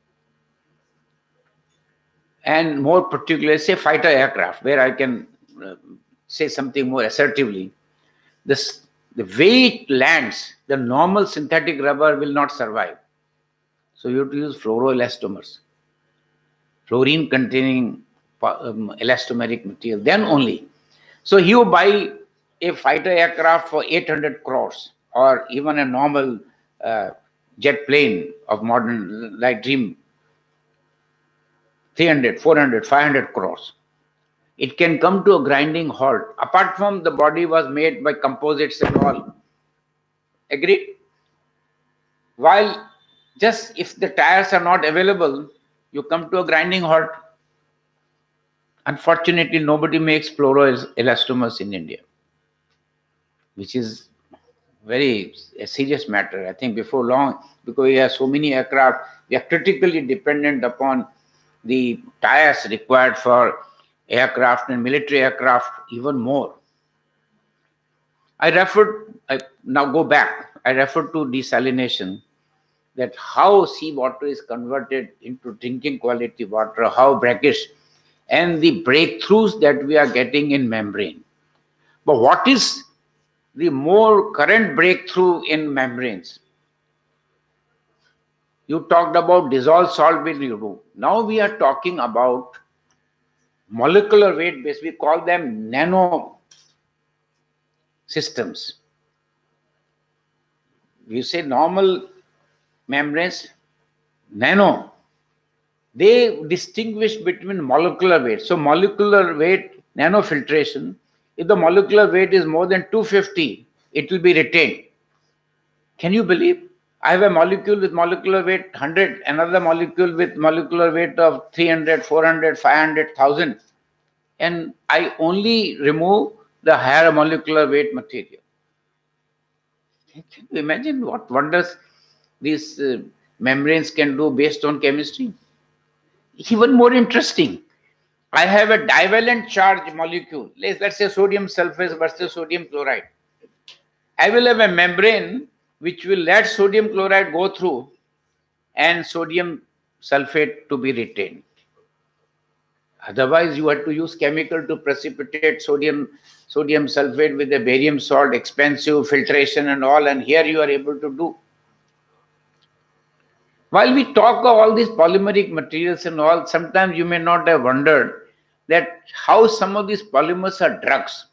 And more particularly, say fighter aircraft, where I can uh, say something more assertively. This, the way it lands, the normal synthetic rubber will not survive. So you have to use fluoroelastomers, fluorine containing um, elastomeric material, then only. So you buy a fighter aircraft for eight hundred crores or even a normal uh, jet plane of modern, like Dream, three hundred, four hundred, five hundred crores. It can come to a grinding halt. Apart from the body was made by composites and all. Agreed? While just if the tires are not available, you come to a grinding halt. Unfortunately, nobody makes fluoroelastomers in India, which is very a serious matter. I think before long, because we have so many aircraft, we are critically dependent upon the tires required for aircraft and military aircraft even more. I referred, I now go back, I referred to desalination, that how seawater is converted into drinking quality water, how brackish, and the breakthroughs that we are getting in membrane. But what is the more current breakthrough in membranes? You talked about dissolved salt will remove. Now we are talking about molecular weight based, we call them nano systems. We say normal membranes, nano. They distinguish between molecular weight. So molecular weight, nanofiltration, if the molecular weight is more than two hundred fifty, it will be retained. Can you believe? I have a molecule with molecular weight one hundred, another molecule with molecular weight of three hundred, four hundred, five hundred, one thousand, and I only remove the higher molecular weight material. Can you imagine what wonders these uh, membranes can do based on chemistry? Even more interesting, I have a divalent charge molecule. Let's, let's say sodium sulfate versus sodium chloride. I will have a membrane which will let sodium chloride go through and sodium sulfate to be retained. Otherwise, you have to use chemical to precipitate sodium, sodium sulfate with a barium salt, expensive filtration and all, and here you are able to do. While we talk of all these polymeric materials and all, sometimes you may not have wondered that how some of these polymers are drugs.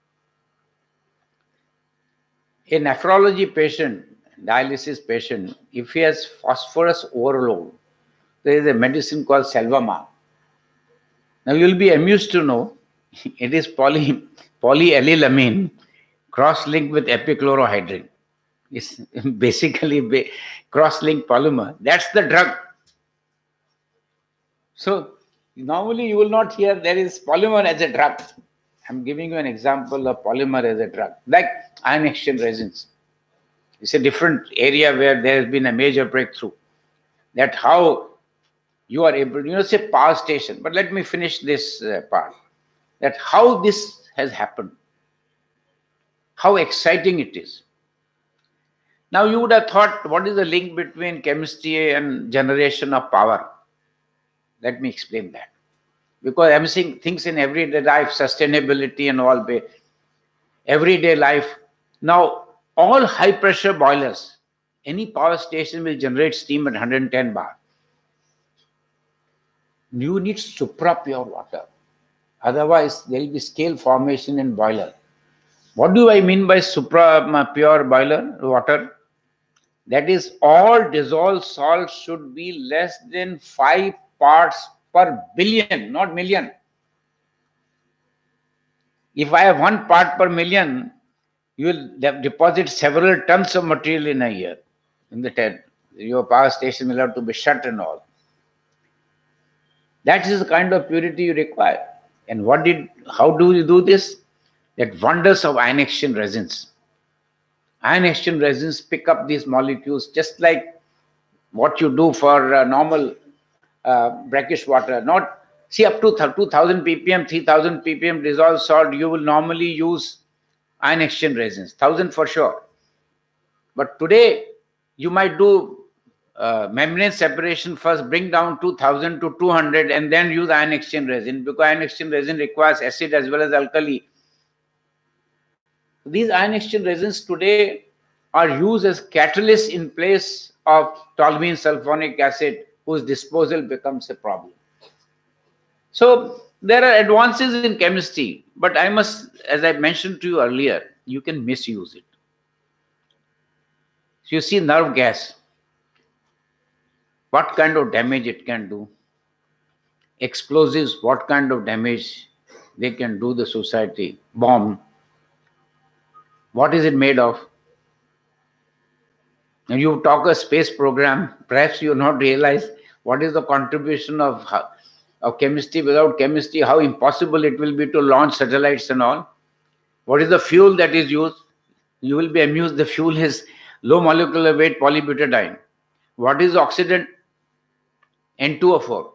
A nephrology patient, dialysis patient, if he has phosphorus overload, there is a medicine called Selvamar. Now you will be amused to know it is poly, polyallylamine cross-linked with epichlorohydrin. It's basically cross-linked polymer. That's the drug. So normally you will not hear there is polymer as a drug. I'm giving you an example of polymer as a drug, like ion exchange resins. It's a different area where there has been a major breakthrough. That how you are able, you know, say power station. But let me finish this uh, part. That how this has happened. How exciting it is. Now you would have thought, what is the link between chemistry and generation of power? Let me explain that. Because I'm seeing things in everyday life, sustainability and all, everyday life. Now, all high pressure boilers, any power station will generate steam at one hundred ten bar. You need supra pure water. Otherwise, there will be scale formation in boiler. What do I mean by supra pure boiler water? That is, all dissolved salt should be less than five parts per billion, not million. If I have one part per million, you will deposit several tons of material in a year in the tent. Your power station will have to be shut and all. That is the kind of purity you require. And what did, how do you do this? That wonders of ion exchange resins. Ion exchange resins pick up these molecules just like what you do for uh, normal uh, brackish water. Not, see, up to two thousand p p m, three thousand p p m dissolved salt, you will normally use ion exchange resins, one thousand for sure. But today, you might do uh, membrane separation first, bring down two thousand to two hundred and then use ion exchange resin, because ion exchange resin requires acid as well as alkali. These ion exchange resins today are used as catalysts in place of toluene sulfonic acid, whose disposal becomes a problem. So there are advances in chemistry, but I must, as I mentioned to you earlier, you can misuse it. So you see nerve gas, what kind of damage it can do. Explosives, what kind of damage they can do the society. Bomb, what is it made of? And you talk a space program, perhaps you not realize what is the contribution of, of chemistry. Without chemistry, how impossible it will be to launch satellites and all. What is the fuel that is used? You will be amused, the fuel is low molecular weight polybutadiene. What is the oxidant? N two O four.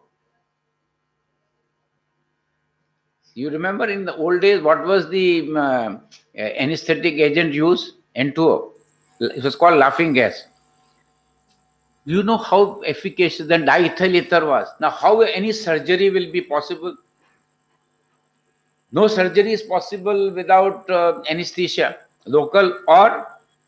You remember in the old days, what was the uh, anesthetic agent used? N two O. It was called laughing gas. You know how efficacious the diethyl ether was. Now, how any surgery will be possible? No surgery is possible without uh, anesthesia, local or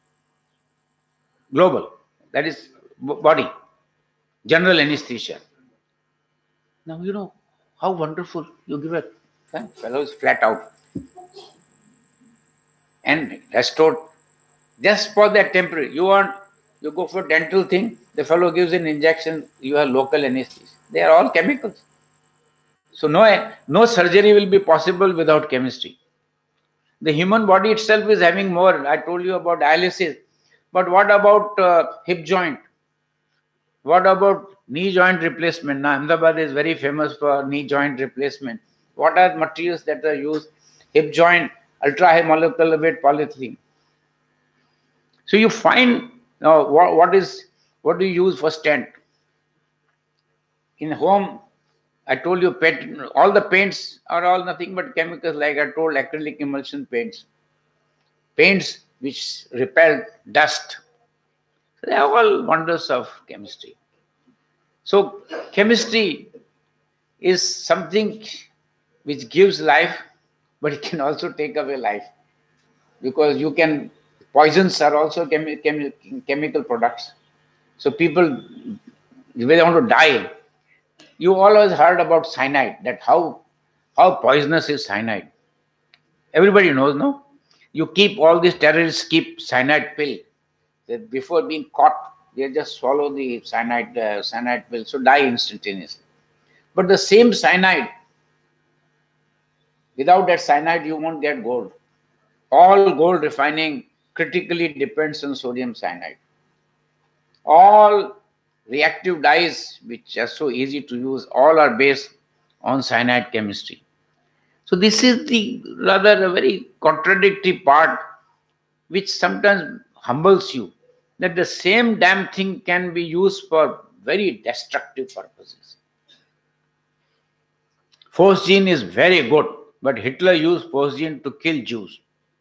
global. That is body, general anesthesia. Now, you know how wonderful. You give a huh? fellow is flat out and restored. Just for that temporary, you want, you go for dental thing, the fellow gives an injection, you have local anesthesia. They are all chemicals. So no, no surgery will be possible without chemistry. The human body itself is having more. I told you about dialysis. But what about uh, hip joint? What about knee joint replacement? Now, Ahmedabad is very famous for knee joint replacement. What are materials that are used? Hip joint, ultra high molecular weight polyethylene. So you find now what, what is what do you use for stent? In home, I told you paint, all the paints are all nothing but chemicals, like I told, acrylic emulsion paints. Paints which repel dust. They are all wonders of chemistry. So chemistry is something which gives life, but it can also take away life. Because you can, poisons are also chemi chemi chemical products. So people, if they want to die, you always heard about cyanide, that how, how poisonous is cyanide. Everybody knows, no? You keep, all these terrorists keep cyanide pill. That before being caught, they just swallow the cyanide, uh, cyanide pill, so die instantaneously. But the same cyanide, without that cyanide, you won't get gold. All gold refining critically depends on sodium cyanide. All reactive dyes, which are so easy to use, all are based on cyanide chemistry. So this is the rather a very contradictory part, which sometimes humbles you, that the same damn thing can be used for very destructive purposes. Phosgene is very good, but Hitler used phosgene to kill Jews.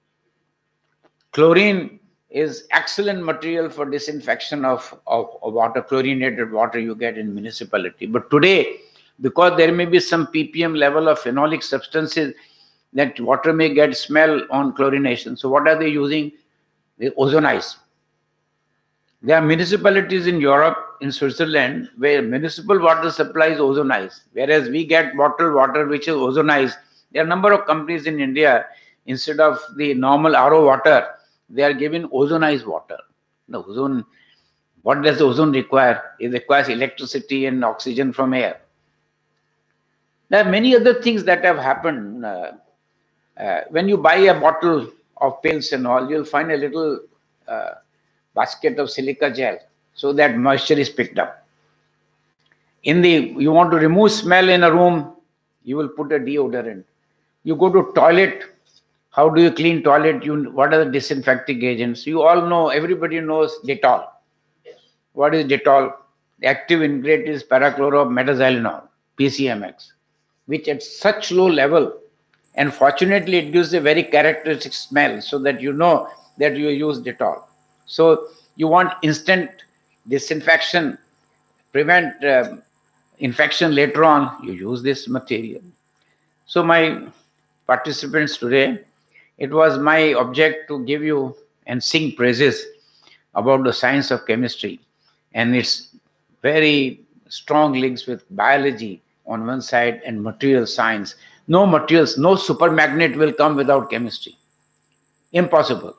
Chlorine is excellent material for disinfection of, of, of water, chlorinated water you get in municipality. But today, because there may be some p p m level of phenolic substances, that water may get smell on chlorination. So what are they using? They ozonize. There are municipalities in Europe, in Switzerland, where municipal water supply is ozonized, whereas we get bottled water which is ozonized. There are a number of companies in India, instead of the normal R O water, they are given ozonized water. The ozone, what does the ozone require? It requires electricity and oxygen from air. There are many other things that have happened. Uh, uh, when you buy a bottle of pills and all, you'll find a little uh, basket of silica gel, so that moisture is picked up. In the, you want to remove smell in a room, you will put a deodorant. You go to toilet, how do you clean toilet? You, what are the disinfecting agents? You all know, everybody knows Dettol. What is Dettol? The active ingredient is parachlorometaxylenol, P C M X, which at such low level, and fortunately it gives a very characteristic smell, so that you know that you use Dettol. So you want instant disinfection, prevent uh, infection later on, you use this material. So my participants today, it was my object to give you and sing praises about the science of chemistry and its very strong links with biology on one side and material science. No materials, no supermagnet will come without chemistry. Impossible.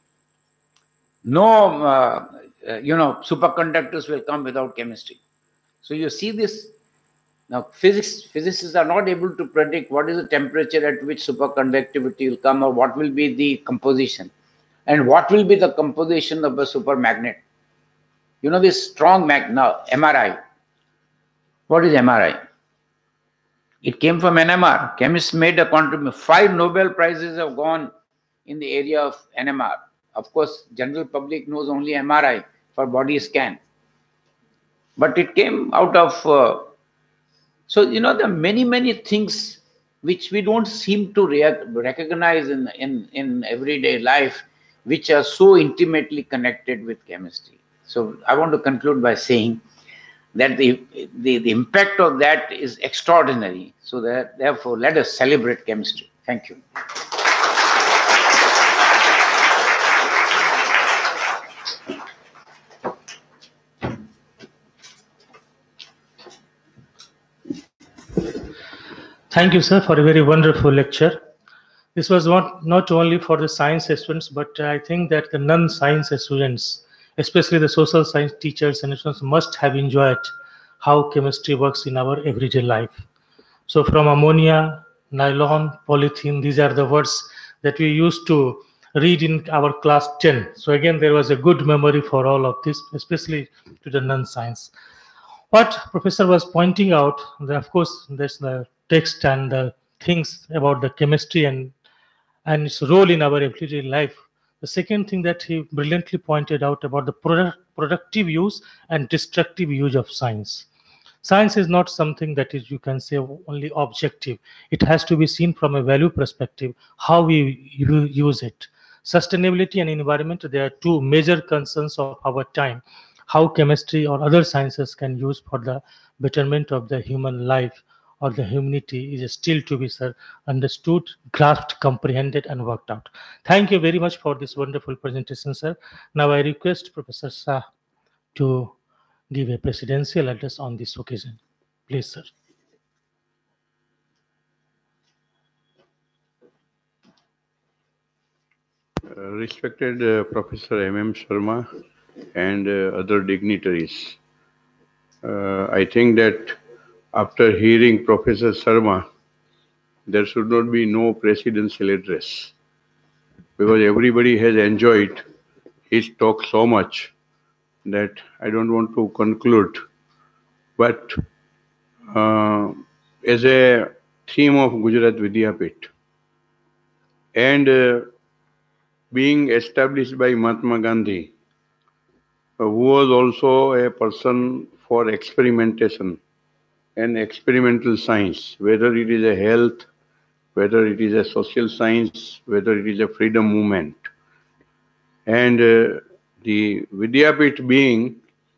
No, uh, uh, you know, superconductors will come without chemistry. So you see this. Now, physics, physicists are not able to predict what is the temperature at which superconductivity will come, or what will be the composition, and what will be the composition of a supermagnet. You know, this strong mag, now, M R I. What is M R I? It came from N M R. Chemists made a contribution. Five Nobel Prizes have gone in the area of N M R. Of course, general public knows only M R I for body scan. But it came out of... Uh, so, you know, there are many, many things which we don't seem to re recognize in, in, in everyday life, which are so intimately connected with chemistry. So I want to conclude by saying that the, the, the impact of that is extraordinary. So that, therefore, let us celebrate chemistry. Thank you. Thank you, sir, for a very wonderful lecture. This was not, not only for the science students, but I think that the non-science students, especially the social science teachers and students, must have enjoyed how chemistry works in our everyday life. So from ammonia, nylon, polythene, these are the words that we use to read in our class ten. So again, there was a good memory for all of this, especially to the non-science. What Professor was pointing out, that of course, there's the text and the things about the chemistry and, and its role in our everyday life. The second thing that he brilliantly pointed out about the product, productive use and destructive use of science. Science is not something that is, you can say, only objective. It has to be seen from a value perspective, how we use it. Sustainability and environment, they are two major concerns of our time. How chemistry or other sciences can use for the betterment of the human life or the humanity is still to be, sir, understood, grasped, comprehended, and worked out. Thank you very much for this wonderful presentation, sir. Now I request Professor Shah to give a presidential address on this occasion. Please, sir. Uh, respected uh, Professor M M Sharma and uh, other dignitaries, uh, I think that after hearing Professor Sharma, there should not be no presidential address, because everybody has enjoyed his talk so much that I don't want to conclude. But uh, as a theme of Gujarat Vidyapith and uh, being established by Mahatma Gandhi, uh, who was also a person for experimentation and experimental science, whether it is a health, whether it is a social science, whether it is a freedom movement. And uh, the Vidyapith being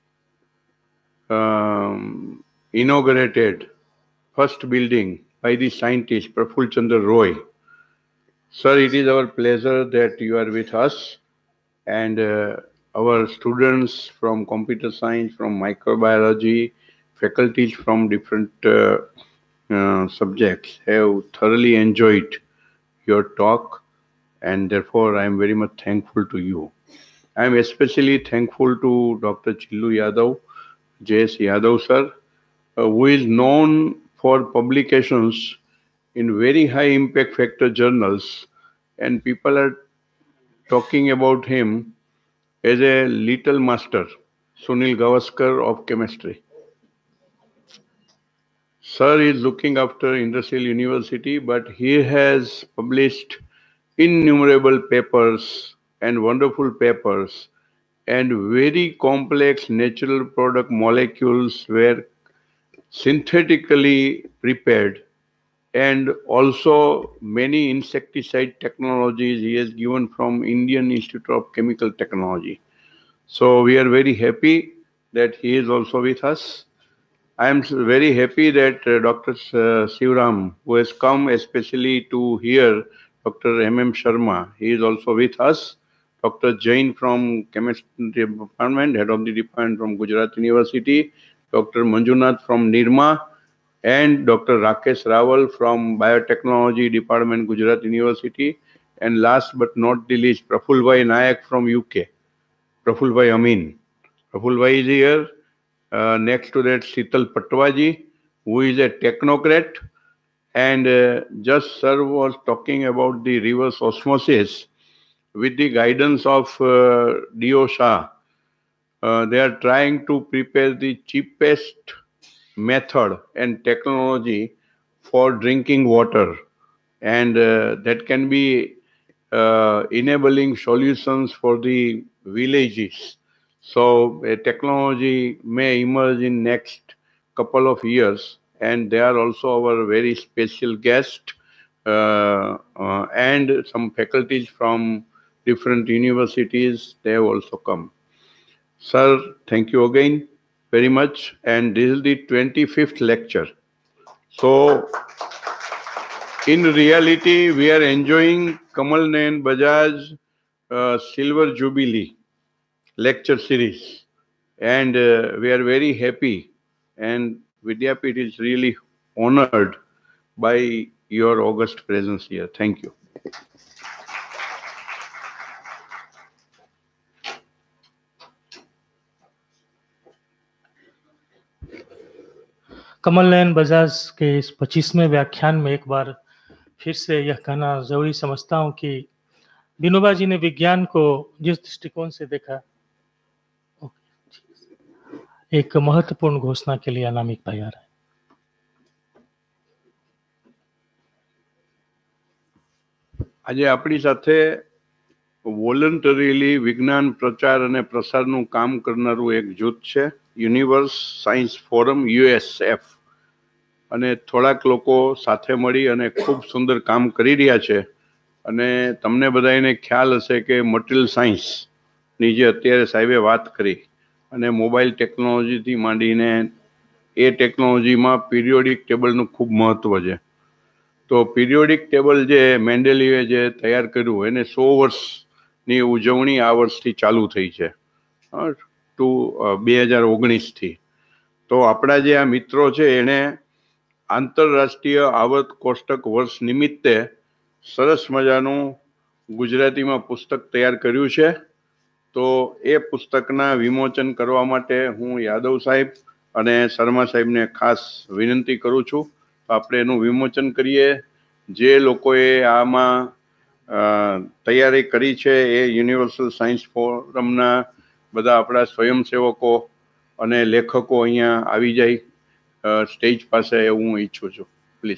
um, inaugurated, first building by the scientist Praful Chandra Roy. Sir, it is our pleasure that you are with us, and uh, our students from computer science, from microbiology, faculties from different uh, uh, subjects have thoroughly enjoyed your talk, and therefore I am very much thankful to you. I am especially thankful to Doctor Chillu Yadav, J S Yadav sir, uh, who is known for publications in very high impact factor journals, and people are talking about him as a little master, Sunil Gavaskar of chemistry. Sir is looking after Industrial University, but he has published innumerable papers and wonderful papers, and very complex natural product molecules were synthetically prepared, and also many insecticide technologies he has given from Indian Institute of Chemical Technology. So we are very happy that he is also with us. I am very happy that uh, Doctor Sivaram, who has come especially to hear Doctor M M Sharma, he is also with us. Doctor Jain from Chemistry Department, Head of the Department from Gujarat University, Doctor Manjunath from NIRMA, and Doctor Rakesh Rawal from Biotechnology Department, Gujarat University, and last but not the least, Prafulbhai Nayak from U K, Prafulbhai Amin. Prafulbhai is here. Uh, next to that, Sital Patwaji, who is a technocrat, and uh, just sir was talking about the reverse osmosis with the guidance of uh, D O Shah. Uh, they are trying to prepare the cheapest method and technology for drinking water, and uh, that can be uh, enabling solutions for the villages. So a technology may emerge in next couple of years, and they are also our very special guest uh, uh, and some faculties from different universities, they have also come. Sir, thank you again very much, and this is the twenty-fifth lecture. So in reality, we are enjoying Kamal Nayan Bajaj uh, Silver Jubilee lecture series, and uh, we are very happy, and Vidyapith is really honored by your august presence here. Thank you. Kamal Nayan Bajaj के इस पच्चीसवें व्याख्यान में एक बार फिर से यह कहना जरूरी समझता हूं कि विनोबा जी ने विज्ञान को जिस दृष्टिकोण से देखा, एक महत्वपूर्ण घोषणा के लिए अनामिक भाई आ रहा है। આજે આપણી સાથે વોલન્ટરીલી વિજ્ઞાન પ્રચાર અને પ્રસારનું કામ કરનારું એક જૂથ છે, યુનિવર્સ સાયન્સ ફોરમ યુએસએફ, અને થોડાક લોકો સાથે મળી અને ખૂબ સુંદર કામ કરી રહ્યા છે. અને તમને બધાને ખ્યાલ હશે કે મટીરિયલ સાયન્સની જે અત્યારે સાહેબે વાત કરી, અને મોબાઈલ ટેકનોલોજીથી માંડીને એ ટેકનોલોજીમાં પીરિયોડિક ટેબલનું ખૂબ મહત્વ છે. તો પીરિયોડિક ટેબલ જે મેન્ડેલીવે જે તૈયાર કર્યું એને સો વર્ષની ઉજવણી આ વર્ષથી ચાલુ થઈ છે, ટુ બે હજાર ઓગણીસથી. તો આપણા જે આ મિત્રો છે એણે આંતરરાષ્ટ્રીય આવર્ત કોષ્ટક વર્ષ નિમિત્તે સરસ મજાનું ગુજરાતીમાં પુસ્તક તૈયાર કર્યું છે. તો એ પુસ્તકના વિમોચન કરવા માટે હું યાદવ સાહેબ અને શર્મા સાહેબને ખાસ વિનંતી કરું છું. આપણે એનું વિમોચન કરીએ. જે લોકોએ આમાં તૈયારી કરી છે એ યુનિવર્સલ સાયન્સ ફોરમના બધા આપણા સ્વયંસેવકો અને લેખકો અહીંયા આવી જાય સ્ટેજ પાસે, એવું હું ઈચ્છું છું. પ્લીઝ.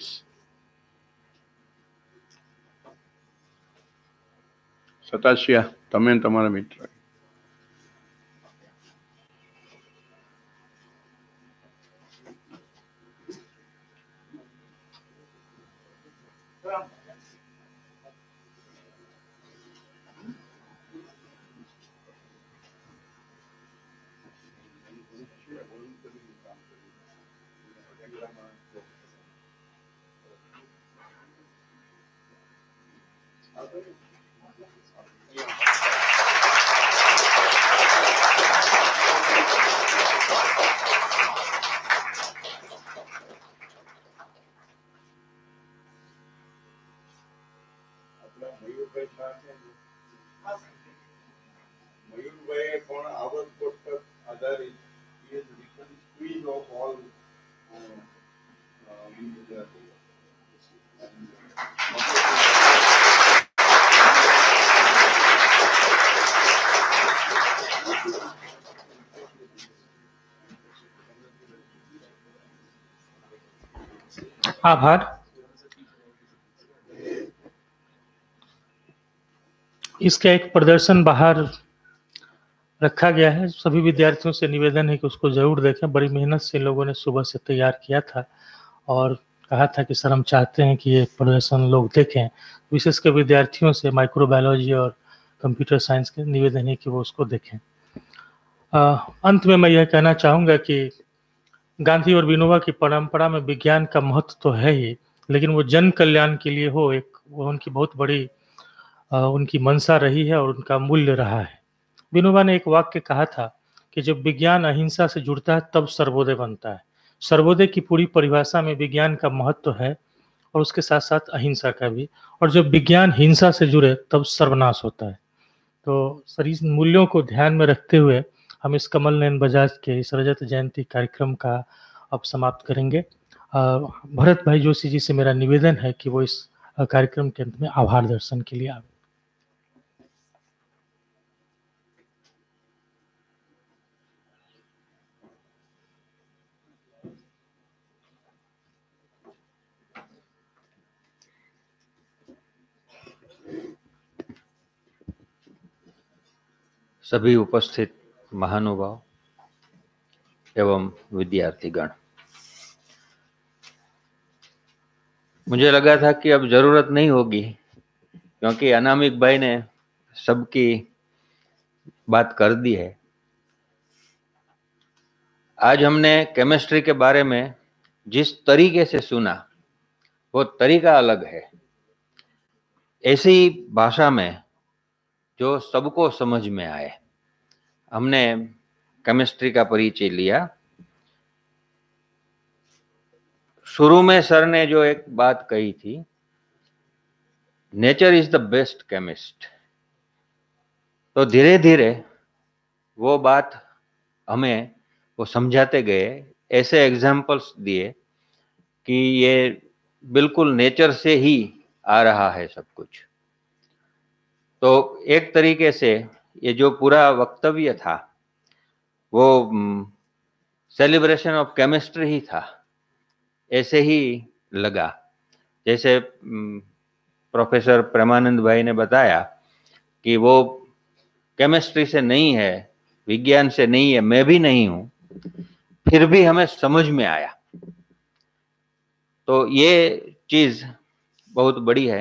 સતાશિયા, તમે તમારા મિત્ર. आभार। इसका एक प्रदर्शन बाहर रखा गया है, सभी विद्यार्थियों से निवेदन है कि उसको जरूर देखें। बड़ी मेहनत से लोगों ने सुबह से तैयार किया था और कहा था कि सर हम चाहते हैं कि ये प्रदर्शन लोग देखें। विशेषकर विद्यार्थियों से माइक्रोबायोलॉजी और कंप्यूटर साइंस के निवेदन है कि वो उसको देखें। आ, अंत में मैं यह कहना चाहूँगा कि गांधी और विनोबा की परंपरा में विज्ञान का महत्व तो है ही, लेकिन वो जन कल्याण के लिए हो, एक वो उनकी बहुत बड़ी आ, उनकी मंशा रही है और उनका मूल्य रहा है। विनोबा ने एक वाक्य कहा था कि जब विज्ञान अहिंसा से जुड़ता है तब सर्वोदय बनता है। सर्वोदय की पूरी परिभाषा में विज्ञान का महत्व है और उसके साथ साथ अहिंसा का भी, और जब विज्ञान हिंसा से जुड़े तब सर्वनाश होता है। तो सर इस मूल्यों को ध्यान में रखते हुए हम इस कमल नयन बजाज के इस रजत जयंती कार्यक्रम का अब समाप्त करेंगे। भरत भाई जोशी जी से मेरा निवेदन है कि वो इस कार्यक्रम के अंत में आभार दर्शन के लिए आए। सभी उपस्थित महानुभाव एवं विद्यार्थीगण, मुझे लगा था कि अब जरूरत नहीं होगी क्योंकि अनामिक भाई ने सबकी बात कर दी है। आज हमने केमिस्ट्री के बारे में जिस तरीके से सुना वो तरीका अलग है, ऐसी भाषा में जो सबको समझ में आए। हमने केमिस्ट्री का परिचय लिया। शुरू में सर ने जो एक बात कही थी, nature is the best chemist, तो धीरे धीरे वो बात हमें वो समझाते गए, ऐसे एग्जाम्पल्स दिए कि ये बिल्कुल नेचर से ही आ रहा है सब कुछ। तो एक तरीके से ये जो पूरा वक्तव्य था वो सेलिब्रेशन ऑफ केमिस्ट्री ही था, ऐसे ही लगा। जैसे प्रोफेसर प्रेमानंद भाई ने बताया कि वो केमिस्ट्री से नहीं है, विज्ञान से नहीं है, मैं भी नहीं हूं, फिर भी हमें समझ में आया। तो ये चीज बहुत बड़ी है।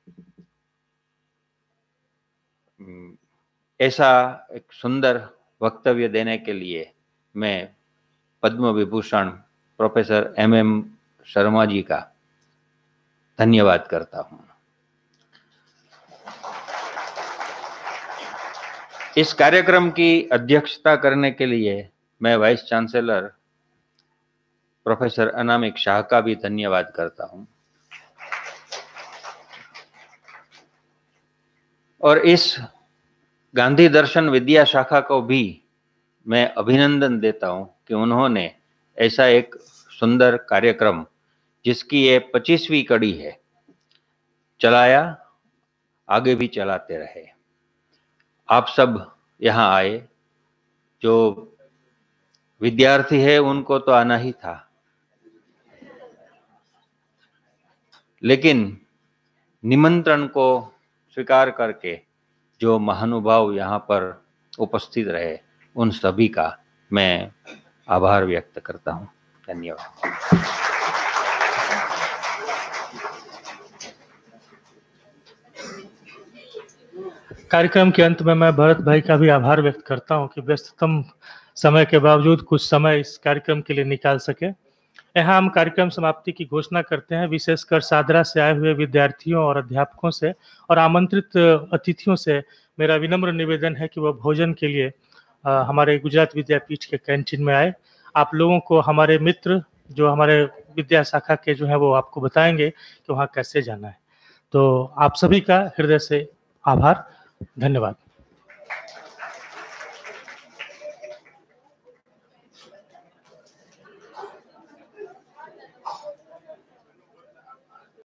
ऐसा एक सुंदर वक्तव्य देने के लिए मैं Padma Vibhushan professor M M Sharma ji का धन्यवाद करता हूं। इस कार्यक्रम की अध्यक्षता करने के लिए मैं vice chancellor professor Anamik Shah का भी धन्यवाद करता हूं और इस गांधी दर्शन विद्या शाखा को भी मैं अभिनंदन देता हूं कि उन्होंने ऐसा एक सुंदर कार्यक्रम, जिसकी ये पच्चीसवीं कड़ी है, चलाया, आगे भी चलाते रहे। आप सब यहाँ आए, जो विद्यार्थी है उनको तो आना ही था, लेकिन निमंत्रण को स्वीकार करके जो महानुभाव यहाँ पर उपस्थित रहे, उन सभी का मैं आभार व्यक्त करता हूँ। धन्यवाद। कार्यक्रम के अंत में मैं भरत भाई का भी आभार व्यक्त करता हूं कि व्यस्ततम समय के बावजूद कुछ समय इस कार्यक्रम के लिए निकाल सके। यहाँ हम कार्यक्रम समाप्ति की घोषणा करते हैं, विशेषकर सादरा से आए हुए विद्यार्थियों और अध्यापकों से और आमंत्रित अतिथियों से मेरा विनम्र निवेदन है कि वह भोजन के लिए आ, हमारे गुजरात विद्यापीठ के कैंटीन में आए। आप लोगों को हमारे मित्र जो हमारे विद्या शाखा के जो है वो आपको बताएंगे कि वहाँ कैसे जाना है। तो आप सभी का हृदय से आभार, धन्यवाद।